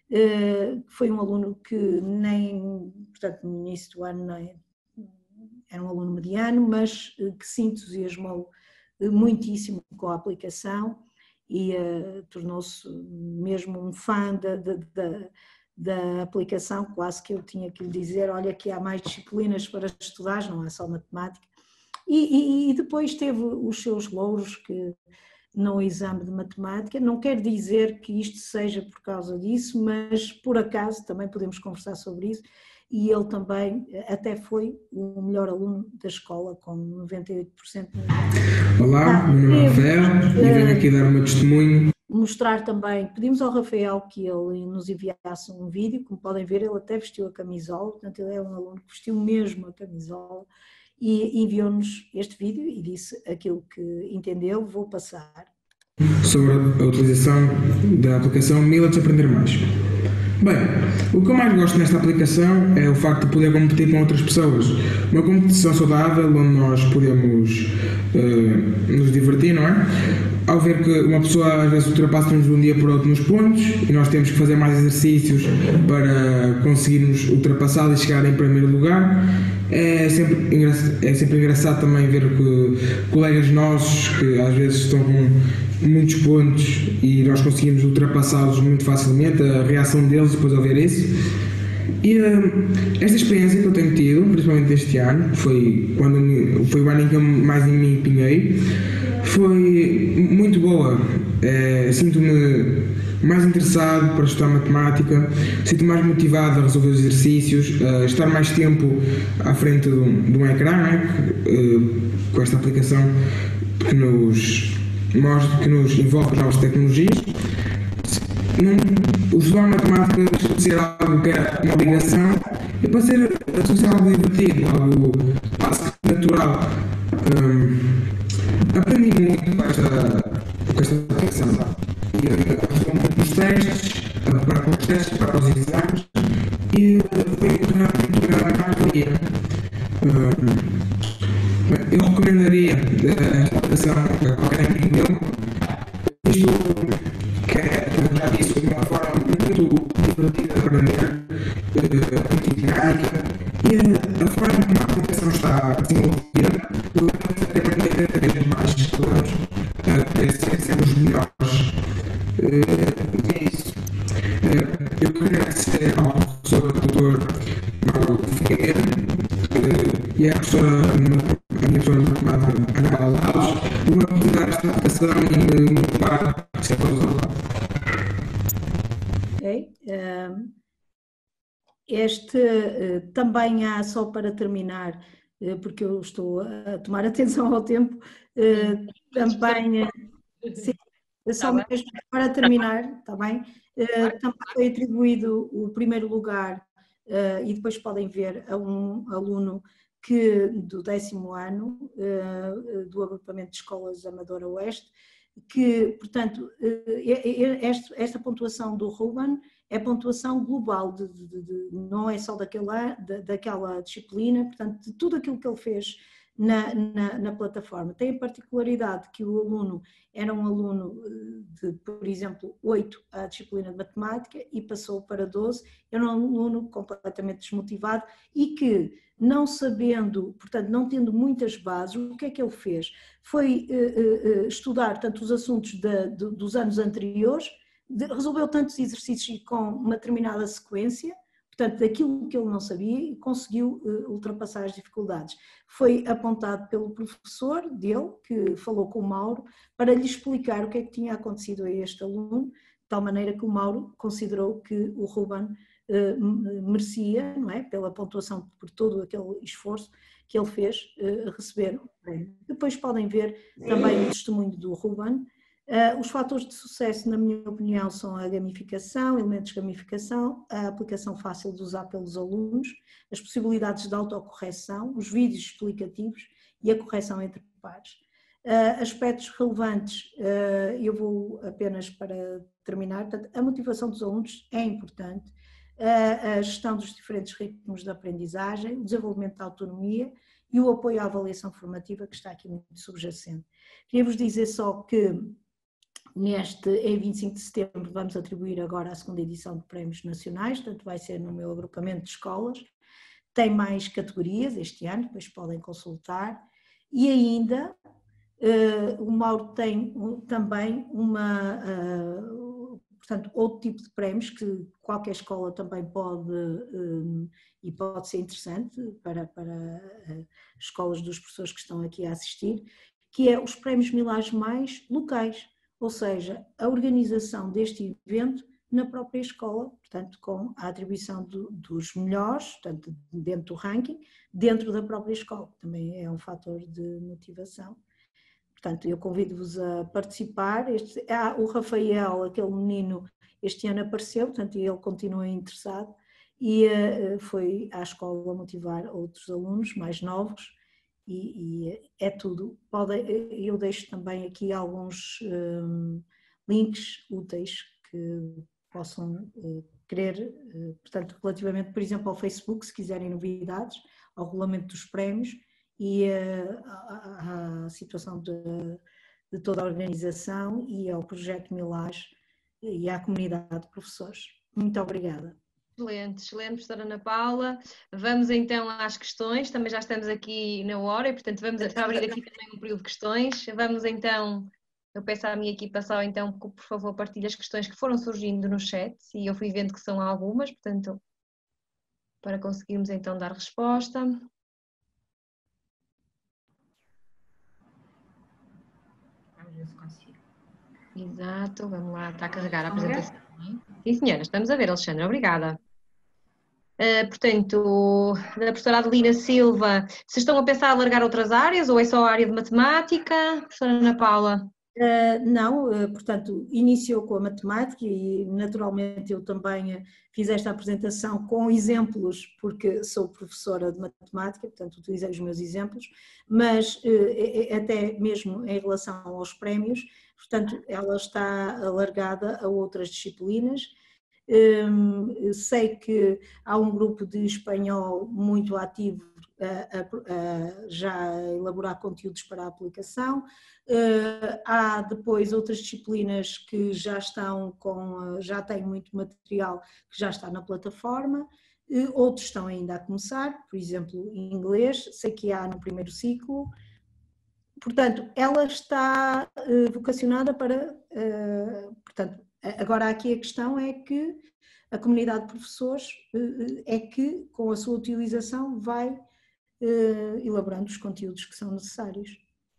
uh, foi um aluno que nem, portanto no início do ano nem, era um aluno mediano, mas uh, que se entusiasmou uh, muitíssimo com a aplicação e uh, tornou-se mesmo um fã da, da, da, da aplicação, quase que eu tinha que lhe dizer, olha que há mais disciplinas para estudar, não é só matemática. E, e, e depois teve os seus louros que, no exame de matemática, não quer dizer que isto seja por causa disso, mas por acaso também podemos conversar sobre isso, e ele também até foi o melhor aluno da escola, com noventa e oito por cento. Olá, meu nome é Rafael e venho aqui dar o meu testemunho. Mostrar também, pedimos ao Rafael que ele nos enviasse um vídeo, como podem ver ele até vestiu a camisola, portanto ele é um aluno que vestiu mesmo a camisola, e enviou-nos este vídeo e disse aquilo que entendeu, vou passar. Sobre a utilização da aplicação Millet Aprender Mais. Bem, o que eu mais gosto nesta aplicação é o facto de poder competir com outras pessoas. Uma competição saudável onde nós podemos uh, nos divertir, não é? Ao ver que uma pessoa às vezes ultrapassa-nos de um dia para o outro nos pontos e nós temos que fazer mais exercícios para conseguirmos ultrapassá-lo e chegar em primeiro lugar, é sempre, engraçado, é sempre engraçado também ver que colegas nossos que às vezes estão com muitos pontos e nós conseguimos ultrapassá-los muito facilmente, a reação deles depois ao ver isso. E uh, esta experiência que eu tenho tido, principalmente este ano, foi, quando me, foi o ano em que eu mais em mim empenhei, foi muito boa. É, sinto-me mais interessado para estudar matemática, sinto-me mais motivado a resolver os exercícios, a estar mais tempo à frente de um, de um ecrã, né? uh, com esta aplicação que nos mostra, que nos envolve novas tecnologias. Não, o estudar matemática deixa de ser algo que é uma obrigação e para ser, ser algo divertido, algo quase natural. Um, aprendi muito com esta, com esta aplicação. Ajudou muito nos testes, para os testes, para os exames e foi muito grande a maioria. Eu recomendaria esta aplicação a qualquer amigo meu. Isto que é, como já disse, uma forma muito divertida de aprender, muito dinâmica, e a forma como a aplicação está desenvolvida, podemos aprender cada vez mais pessoas a ser os melhores. É isso. Eu queria agradecer ao professor doutor Mauro Figueiredo e à professora, a minha professora de matemática, Ana Paula Alves, por me apresentar esta aplicação e me motivar a ser professor. Ok. Este também há, só para terminar, porque eu estou a tomar atenção ao tempo, também, sim, só mesmo para terminar, está bem? Também foi atribuído o primeiro lugar, e depois podem ver, a um aluno que, do décimo ano do agrupamento de escolas Amadora Oeste, que, portanto, esta pontuação do Ruben é pontuação global, de, de, de, não é só daquela, de, daquela disciplina, portanto, de tudo aquilo que ele fez na, na, na plataforma. Tem a particularidade que o aluno era um aluno de, por exemplo, oito à disciplina de matemática e passou para doze, era um aluno completamente desmotivado e que, não sabendo, portanto, não tendo muitas bases, o que é que ele fez? Foi uh, uh, estudar tanto os assuntos de, de, dos anos anteriores, de, resolveu tantos exercícios com uma determinada sequência, portanto, daquilo que ele não sabia e conseguiu uh, ultrapassar as dificuldades. Foi apontado pelo professor dele, que falou com o Mauro, para lhe explicar o que é que tinha acontecido a este aluno, de tal maneira que o Mauro considerou que o Ruben uh, merecia, não é? Pela pontuação, por todo aquele esforço que ele fez, uh, receber o prémio. Depois podem ver também o testemunho do Ruben. Uh, os fatores de sucesso, na minha opinião, são a gamificação, elementos de gamificação, a aplicação fácil de usar pelos alunos, as possibilidades de autocorreção, os vídeos explicativos e a correção entre pares. Uh, aspectos relevantes, uh, eu vou apenas para terminar, portanto, a motivação dos alunos é importante, uh, a gestão dos diferentes ritmos de aprendizagem, o desenvolvimento da autonomia e o apoio à avaliação formativa, que está aqui muito subjacente. Queria-vos dizer só que neste, em vinte e cinco de setembro, vamos atribuir agora a segunda edição de prémios nacionais, portanto vai ser no meu agrupamento de escolas. Tem mais categorias este ano, depois podem consultar. E ainda, uh, o Mauro tem um, também uma, uh, portanto, outro tipo de prémios que qualquer escola também pode, um, e pode ser interessante para, para uh, escolas dos professores que estão aqui a assistir, que é os prémios Milagres Mais locais. Ou seja, a organização deste evento na própria escola, portanto, com a atribuição do, dos melhores, portanto, dentro do ranking, dentro da própria escola, também é um fator de motivação. Portanto, eu convido-vos a participar. Este, ah, o Rafael, aquele menino, este ano apareceu, portanto, ele continua interessado e uh, foi à escola motivar outros alunos mais novos. E, e é tudo. Pode, eu deixo também aqui alguns um, links úteis que possam, querer, portanto, relativamente, por exemplo, ao Facebook, se quiserem novidades, ao regulamento dos prémios e à situação de, de toda a organização e ao projeto Milage e à comunidade de professores. Muito obrigada. Excelente, excelente, professora Ana Paula. Vamos então às questões, também já estamos aqui na hora e, portanto, vamos abrir aqui também um período de questões. Vamos então, eu peço à minha equipa só então, por favor, partilhe as questões que foram surgindo no chat e eu fui vendo que são algumas, portanto, para conseguirmos então dar resposta. Vamos ver se consigo. Exato, vamos lá, está a carregar a apresentação. Sim, senhora, estamos a ver, Alexandra, obrigada. Uh, portanto, da professora Adelina Silva, se estão a pensar em alargar outras áreas ou é só a área de matemática? Professora Ana Paula? Uh, não, uh, portanto, iniciou com a matemática e naturalmente eu também uh, fiz esta apresentação com exemplos, porque sou professora de matemática, portanto utilizei os meus exemplos, mas uh, até mesmo em relação aos prémios, portanto ela está alargada a outras disciplinas. Um, sei que há um grupo de espanhol muito ativo a, a, a já elaborar conteúdos para a aplicação. Uh, há depois outras disciplinas que já estão com, já têm muito material que já está na plataforma, uh, outros estão ainda a começar, por exemplo, em inglês, sei que há no primeiro ciclo. Portanto, ela está uh, vocacionada para, uh, portanto, agora aqui a questão é que a comunidade de professores uh, é que com a sua utilização vai uh, elaborando os conteúdos que são necessários.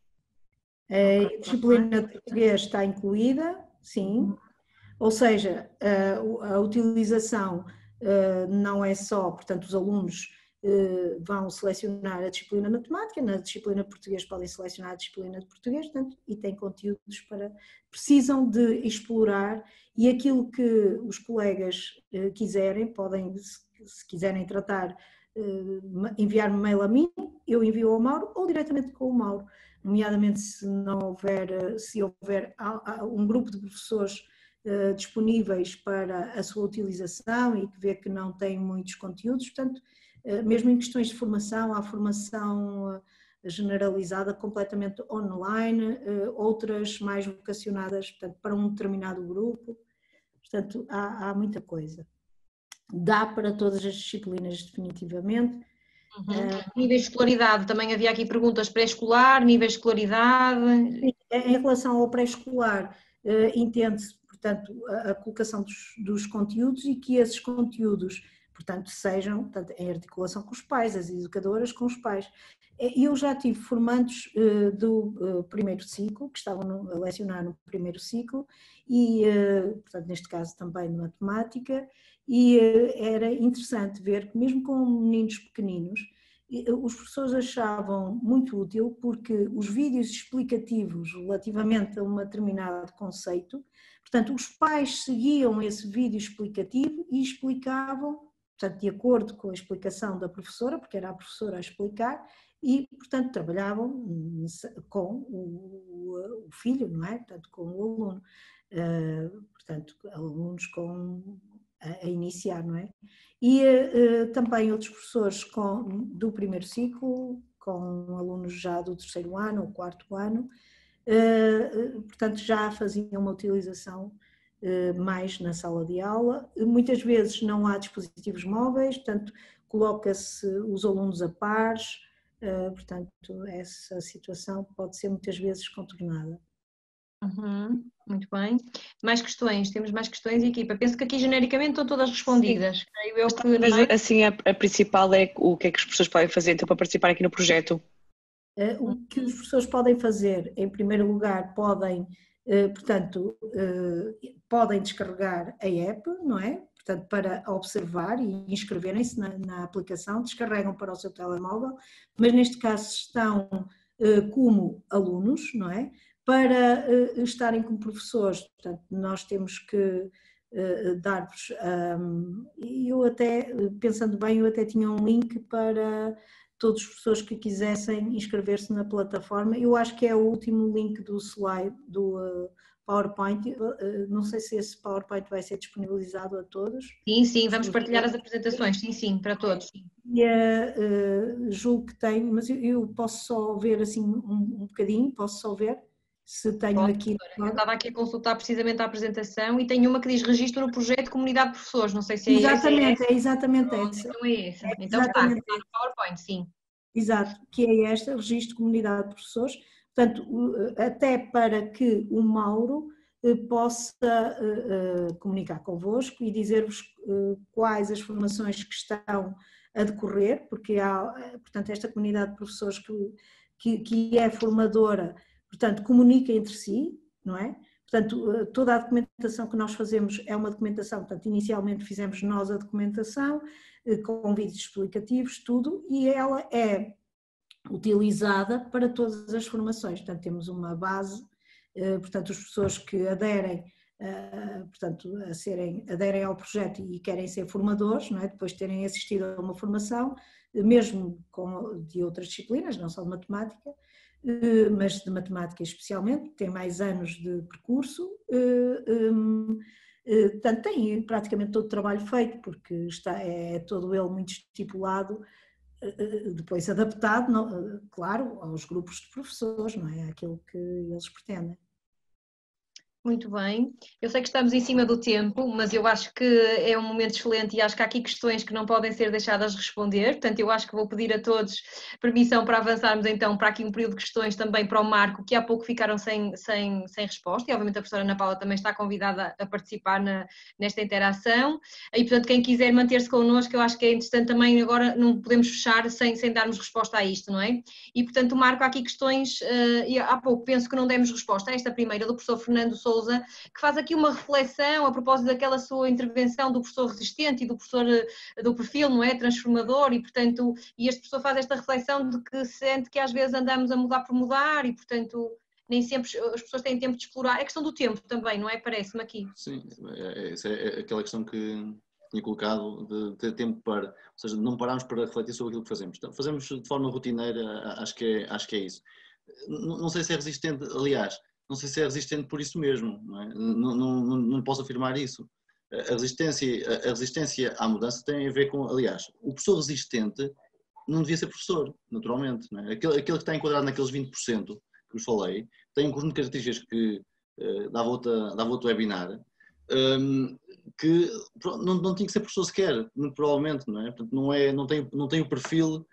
A disciplina de português está incluída, sim, ou seja, a, a utilização uh, não é só, portanto, os alunos uh, vão selecionar a disciplina de matemática, na disciplina de português podem selecionar a disciplina de português, portanto, e têm conteúdos para, precisam de explorar e aquilo que os colegas uh, quiserem, podem, se, se quiserem tratar, uh, enviar-me mail a mim, eu envio ao Mauro ou diretamente com o Mauro. Nomeadamente se não houver, se houver um grupo de professores uh, disponíveis para a sua utilização e que vê que não tem muitos conteúdos, portanto, uh, mesmo em questões de formação, há formação uh, generalizada completamente online, uh, outras mais vocacionadas, portanto, para um determinado grupo, portanto, há, há muita coisa. Dá para todas as disciplinas definitivamente. Uhum. Uh, níveis de escolaridade, também havia aqui perguntas pré-escolar, níveis de escolaridade. Em relação ao pré-escolar, uh, entende-se, portanto, a, a colocação dos, dos conteúdos e que esses conteúdos, portanto, sejam portanto, em articulação com os pais, as educadoras com os pais. Eu já tive formandos uh, do uh, primeiro ciclo, que estavam no, a lecionar no primeiro ciclo, e, uh, portanto, neste caso também de matemática, e uh, era interessante ver que mesmo com meninos pequeninos, os professores achavam muito útil porque os vídeos explicativos relativamente a um determinado conceito, portanto, os pais seguiam esse vídeo explicativo e explicavam, portanto, de acordo com a explicação da professora, porque era a professora a explicar, e, portanto, trabalhavam com o, o filho, não é? Portanto, com o aluno, uh, portanto, alunos com, a, a iniciar, não é? E uh, também outros professores com, do primeiro ciclo, com alunos já do terceiro ano ou quarto ano, uh, portanto, já faziam uma utilização uh, mais na sala de aula. Muitas vezes não há dispositivos móveis, portanto, coloca-se os alunos a pares, Uh, portanto, essa situação pode ser muitas vezes contornada. Uhum, muito bem. Mais questões? Temos mais questões, equipa? Penso que aqui genericamente estão todas respondidas. Creio eu que... Mas assim, a, a principal é o que é que os professores podem fazer então para participar aqui no projeto? Uh, o que os professores podem fazer, em primeiro lugar, podem, uh, portanto, uh, podem descarregar a app, não é? Portanto, para observar e inscreverem-se na, na aplicação, descarregam para o seu telemóvel, mas neste caso estão uh, como alunos, não é? Para uh, estarem como professores, portanto, nós temos que uh, dar-vos, um, e eu até, pensando bem, eu até tinha um link para todos os professores que quisessem inscrever-se na plataforma. Eu acho que é o último link do slide, do uh, PowerPoint. Uh, não sei se esse PowerPoint vai ser disponibilizado a todos. Sim, sim, vamos partilhar as apresentações, sim, sim, para todos. E, uh, julgo que tenho, mas eu, eu posso só ver assim um, um bocadinho, posso só ver se tenho Pode, aqui. Eu estava aqui a consultar precisamente a apresentação e tenho uma que diz registro no projeto Comunidade de Professores, não sei se é exatamente, essa. É exatamente essa. Então é essa. É então está, está no PowerPoint, sim. Exato, que é esta, registro de Comunidade de Professores. Portanto, até para que o Mauro possa uh, uh, comunicar convosco e dizer-vos uh, quais as formações que estão a decorrer, porque há, portanto, esta comunidade de professores que, que, que é formadora, portanto, comunica entre si, não é? Portanto, toda a documentação que nós fazemos é uma documentação, portanto, inicialmente fizemos nós a documentação, com vídeos explicativos, tudo, e ela é utilizada para todas as formações. Portanto, temos uma base, portanto, os professores que aderem, portanto, a serem, aderem ao projeto e querem ser formadores, não é? Depois de terem assistido a uma formação, mesmo com, de outras disciplinas, não só de matemática, mas de matemática especialmente, tem mais anos de percurso, portanto tem praticamente todo o trabalho feito, porque está, é todo ele muito estipulado, depois adaptado, não, claro, aos grupos de professores, não é? Aquilo que eles pretendem. Muito bem, eu sei que estamos em cima do tempo, mas eu acho que é um momento excelente e acho que há aqui questões que não podem ser deixadas de responder, portanto eu acho que vou pedir a todos permissão para avançarmos então para aqui um período de questões também para o Marco, que há pouco ficaram sem, sem, sem resposta, e obviamente a professora Ana Paula também está convidada a participar na, nesta interação, e portanto quem quiser manter-se connosco, eu acho que é interessante também, agora não podemos fechar sem, sem darmos resposta a isto, não é? E portanto Marco, há aqui questões, e há pouco penso que não demos resposta a esta primeira do professor Fernando Sousa, que faz aqui uma reflexão a propósito daquela sua intervenção do professor resistente e do professor do perfil, não é, transformador, e portanto, e este professor faz esta reflexão de que sente que às vezes andamos a mudar por mudar e portanto nem sempre as pessoas têm tempo de explorar, é questão do tempo também, não é? Parece-me aqui. Sim, é, é, é aquela questão que tinha colocado de ter tempo para, ou seja, não pararmos para refletir sobre aquilo que fazemos. Então, fazemos de forma rotineira, acho que é, acho que é isso. Não, não sei se é resistente, aliás, não sei se é resistente por isso mesmo, não é? Não, não, não, não posso afirmar isso. A resistência, a resistência à mudança tem a ver com, aliás, o professor resistente não devia ser professor, naturalmente, não é? Aquele, aquele que está enquadrado naqueles vinte por cento que vos falei, tem um conjunto de características que uh, dava, outra, dava outro webinar, um, que não, não tinha que ser professor sequer, muito provavelmente, não é? Portanto, não, é, não, tem, não tem o perfil,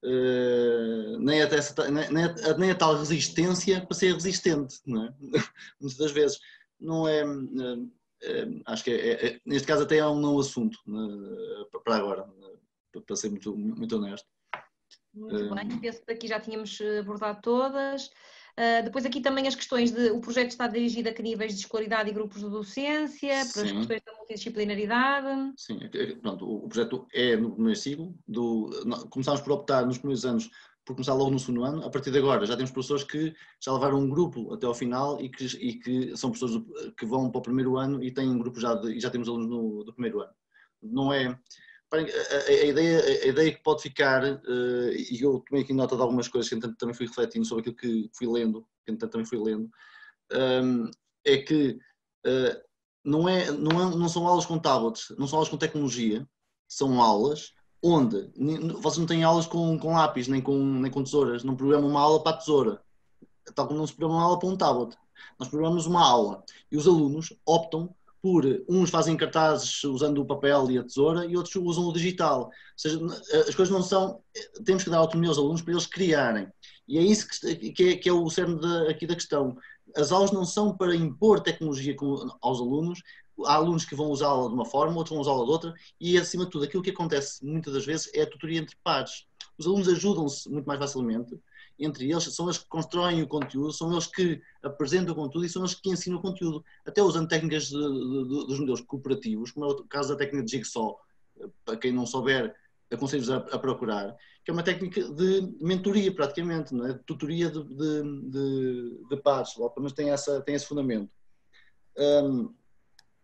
uh, nem, até essa, nem, nem, a, nem a tal resistência para ser resistente, não é? Muitas das vezes. Não é, uh, uh, acho que é, é, neste caso até é um não assunto, uh, para agora, uh, para ser muito, muito honesto. Muito bem, penso que aqui já tínhamos abordado todas. Uh, depois aqui também as questões de, o projeto está dirigido a que níveis de escolaridade e grupos de docência, para as questões da multidisciplinaridade. Sim, pronto, o projeto é no primeiro ciclo, do, começámos por optar nos primeiros anos por começar logo no segundo ano, a partir de agora já temos professores que já levaram um grupo até ao final e que, e que são professores que vão para o primeiro ano e têm um grupo já, de, e já temos alunos no, do primeiro ano. Não é... A, a, a, ideia, a ideia que pode ficar, uh, e eu tomei aqui nota de algumas coisas que entanto também fui refletindo sobre aquilo que fui lendo, que entanto também fui lendo, um, é que uh, não, é, não, é, não são aulas com tablets, não são aulas com tecnologia, são aulas onde vocês não têm aulas com, com lápis, nem com, nem com tesouras, não programam uma aula para a tesoura, tal como não se programa uma aula para um tablet. Nós programamos uma aula e os alunos optam por, uns fazem cartazes usando o papel e a tesoura e outros usam o digital. Ou seja, as coisas não são... Temos que dar autonomia aos alunos para eles criarem. E é isso que, que, é, que é o cerne da, aqui da questão. As aulas não são para impor tecnologia aos alunos. Há alunos que vão usá-la de uma forma, outros vão usá-la de outra. E, acima de tudo, aquilo que acontece muitas das vezes é a tutoria entre pares. Os alunos ajudam-se muito mais facilmente entre eles, são eles que constroem o conteúdo, são eles que apresentam o conteúdo e são eles que ensinam o conteúdo, até usando técnicas de, de, de, dos modelos cooperativos, como é o caso da técnica de Jigsaw, para quem não souber, aconselho-vos a, a procurar, que é uma técnica de mentoria praticamente, não é? De tutoria de, de, de, de pares, pelo menos tem, essa, tem esse fundamento. Um,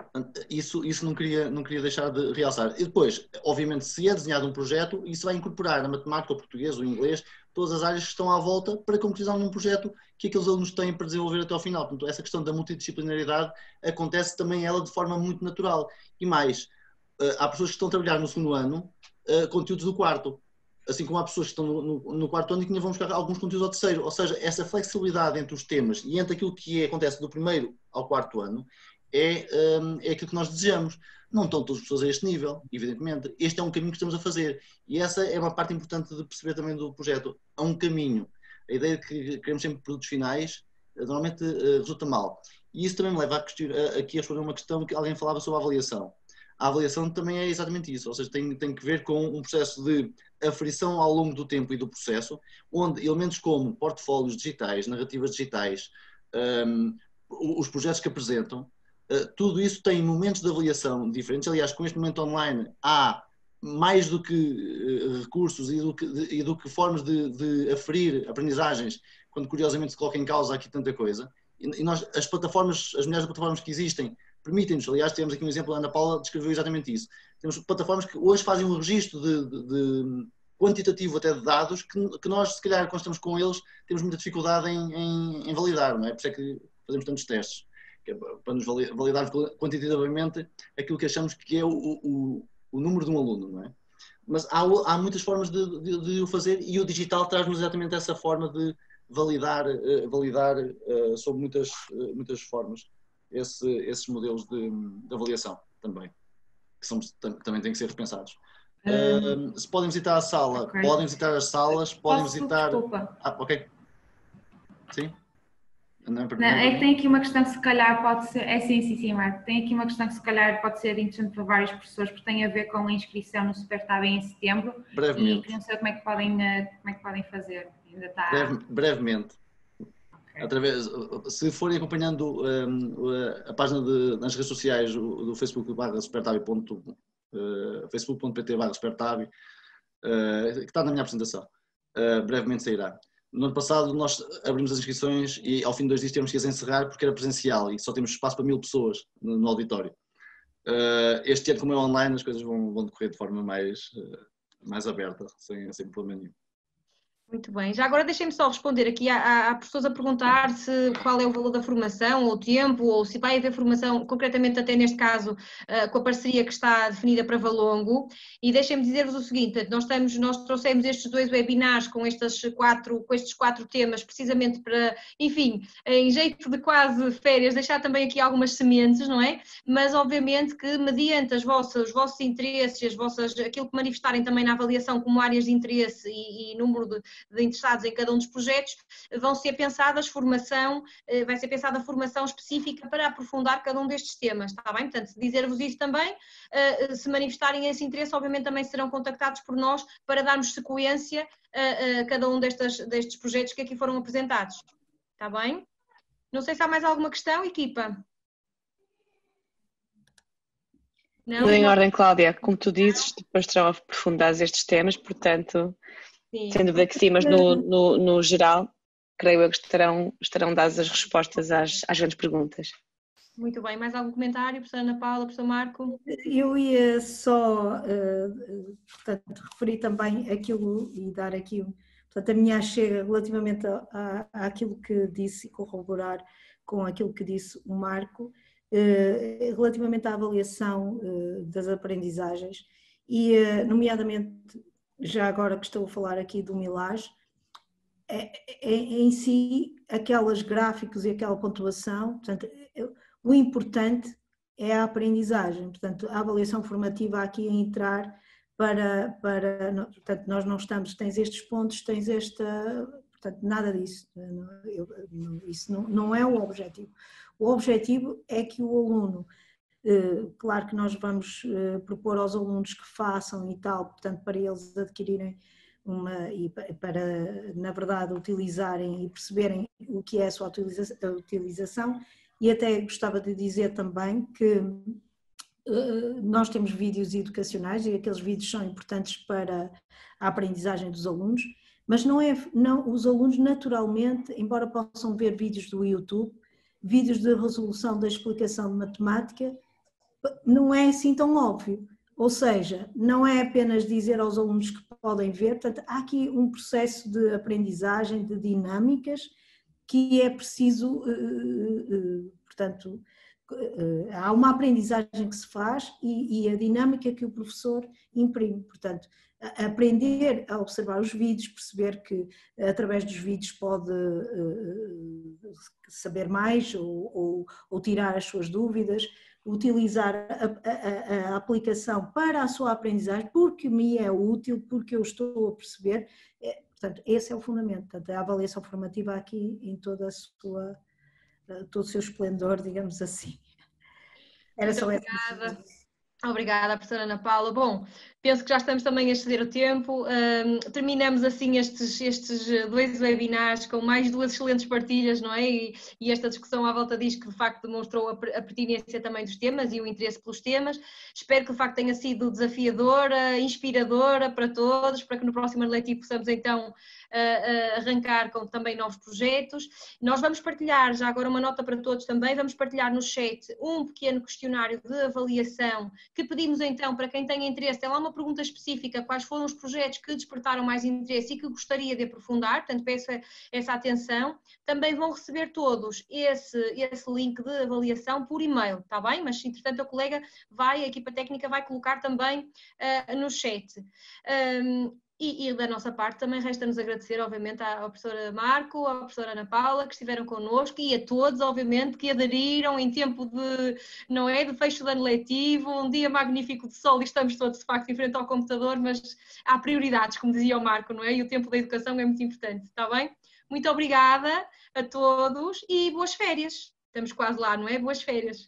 Isso, isso não, queria, não queria deixar de realçar. E depois, obviamente, se é desenhado um projeto, isso vai incorporar a matemática, o português, o inglês, todas as áreas que estão à volta para concretizar um projeto que aqueles alunos têm para desenvolver até ao final. Portanto, essa questão da multidisciplinaridade acontece também ela de forma muito natural. E mais, há pessoas que estão a trabalhar no segundo ano conteúdos do quarto. Assim como há pessoas que estão no, no, no quarto ano e que ainda vão buscar alguns conteúdos ao terceiro. Ou seja, essa flexibilidade entre os temas e entre aquilo que acontece do primeiro ao quarto ano é, um, é aquilo que nós desejamos. Não estão todas as pessoas a este nível, evidentemente. Este é um caminho que estamos a fazer. E essa é uma parte importante de perceber também do projeto. Há um caminho. A ideia de que queremos sempre produtos finais normalmente uh, resulta mal. E isso também me leva a questionar, uh, aqui a responder uma questão que alguém falava sobre a avaliação. A avaliação também é exatamente isso. Ou seja, tem, tem que ver com um processo de aferição ao longo do tempo e do processo, onde elementos como portfólios digitais, narrativas digitais, um, os projetos que apresentam, uh, tudo isso tem momentos de avaliação diferentes. Aliás, com este momento online há mais do que uh, recursos e do que, de, e do que formas de, de aferir aprendizagens, quando curiosamente se coloca em causa aqui tanta coisa. E, e nós, as plataformas, as milhares de plataformas que existem, permitem-nos, aliás, temos aqui um exemplo, a Ana Paula descreveu exatamente isso. Temos plataformas que hoje fazem um registro de, de, de quantitativo até de dados que, que nós, se calhar, quando estamos com eles, temos muita dificuldade em, em, em validar, não é? Por isso é que fazemos tantos testes, que é para nos validar quantitativamente aquilo que achamos que é o, o, o número de um aluno, não é? Mas há, há muitas formas de, de, de o fazer e o digital traz-nos exatamente essa forma de validar, uh, validar uh, sob muitas, uh, muitas formas. Esse, esses modelos de, de avaliação também, que são, também têm que ser repensados. Um, uh, se podem visitar a sala, okay. podem visitar as salas, podem Posso, visitar... Desculpa. Ah, ok. Sim? Não, não, é que tem aqui uma questão que se calhar pode ser... É sim, sim, sim, Marco. Tem aqui uma questão que se calhar pode ser interessante para várias pessoas, porque tem a ver com a inscrição no Supertab em setembro. Brevemente. E queriam saber como é que podem, como é que podem fazer. Ainda está... Breve, brevemente. Através, se forem acompanhando um, a página de, nas redes sociais do, do Facebook barra supertabi ponto uh, facebook ponto pt barra supertabi uh, que está na minha apresentação, uh, brevemente sairá. No ano passado nós abrimos as inscrições e ao fim de dois dias temos que as encerrar porque era presencial e só temos espaço para mil pessoas no, no auditório. Uh, este ano, como é online, as coisas vão, vão decorrer de forma mais, uh, mais aberta, sem, sem problema nenhum. Muito bem. Já agora deixem-me só responder aqui. Há, há pessoas a perguntar se qual é o valor da formação, ou o tempo, ou se vai haver formação, concretamente até neste caso, uh, com a parceria que está definida para Valongo. E deixem-me dizer-vos o seguinte, nós, estamos, nós trouxemos estes dois webinars com, estas quatro, com estes quatro temas, precisamente para, enfim, em jeito de quase férias, deixar também aqui algumas sementes, não é? Mas obviamente que mediante as vossas, os vossos interesses, as vossas, aquilo que manifestarem também na avaliação como áreas de interesse e, e número de de interessados em cada um dos projetos, vão ser pensadas formação, vai ser pensada formação específica para aprofundar cada um destes temas, está bem? Portanto, dizer-vos isso também, se manifestarem esse interesse, obviamente também serão contactados por nós para darmos sequência a, a cada um destes, destes projetos que aqui foram apresentados, está bem? Não sei se há mais alguma questão, equipa? Não? Tudo em ordem, Cláudia. Como tu dizes, depois terão aprofundado estes temas, portanto... Sim. Sem dúvida que sim, mas no, no, no geral, creio eu que estarão, estarão dadas as respostas às, às grandes perguntas. Muito bem, mais algum comentário, professora Ana Paula, professor Marco? Eu ia só, uh, portanto, referir também aquilo e dar aqui, portanto, a minha chega relativamente a, a, àquilo que disse e corroborar com aquilo que disse o Marco, uh, relativamente à avaliação uh, das aprendizagens e, uh, nomeadamente, já agora que estou a falar aqui do Milage, é, é, em si, aquelas gráficos e aquela pontuação, portanto, o importante é a aprendizagem, portanto, a avaliação formativa aqui a entrar para, para portanto, nós não estamos, tens estes pontos, tens esta, portanto, nada disso, eu, isso não, não é o objetivo. O objetivo é que o aluno, claro que nós vamos propor aos alunos que façam e tal, portanto, para eles adquirirem uma, e para, na verdade, utilizarem e perceberem o que é a sua utilização, e até gostava de dizer também que nós temos vídeos educacionais e aqueles vídeos são importantes para a aprendizagem dos alunos, mas não é, não, os alunos naturalmente, embora possam ver vídeos do YouTube, vídeos de resolução da explicação de matemática, não é assim tão óbvio. Ou seja, não é apenas dizer aos alunos que podem ver, portanto, há aqui um processo de aprendizagem, de dinâmicas, que é preciso, portanto, há uma aprendizagem que se faz e, e a dinâmica que o professor imprime. Portanto, aprender a observar os vídeos, perceber que através dos vídeos pode saber mais ou, ou, ou tirar as suas dúvidas, utilizar a, a, a aplicação para a sua aprendizagem, porque me é útil, porque eu estou a perceber. Portanto, esse é o fundamento. Portanto, a avaliação formativa aqui em toda a sua, todo o seu esplendor, digamos assim. Era Muito só obrigada. essa. Obrigada, professora Ana Paula. Bom, penso que já estamos também a exceder o tempo. Um, terminamos assim estes, estes dois webinars com mais duas excelentes partilhas, não é? E, e esta discussão à volta disto que de facto demonstrou a, a pertinência também dos temas e o interesse pelos temas. Espero que de facto tenha sido desafiadora, inspiradora para todos, para que no próximo ano letivo possamos então uh, uh, arrancar com também novos projetos. Nós vamos partilhar, já agora uma nota para todos também, vamos partilhar no chat um pequeno questionário de avaliação que pedimos então para quem tenha interesse. Tem lá uma pergunta específica, quais foram os projetos que despertaram mais interesse e que gostaria de aprofundar, portanto peço essa atenção. Também vão receber todos esse, esse link de avaliação por e-mail, está bem? Mas entretanto a colega vai, a equipa técnica vai colocar também uh, no chat. Um, E, e da nossa parte também resta-nos agradecer, obviamente, à professora Marco, à professora Ana Paula, que estiveram connosco, e a todos, obviamente, que aderiram em tempo de, não é, de fecho do ano letivo, um dia magnífico de sol, e estamos todos, de facto, em frente ao computador, mas há prioridades, como dizia o Marco, não é? E o tempo da educação é muito importante, está bem? Muito obrigada a todos e boas férias. Estamos quase lá, não é? Boas férias.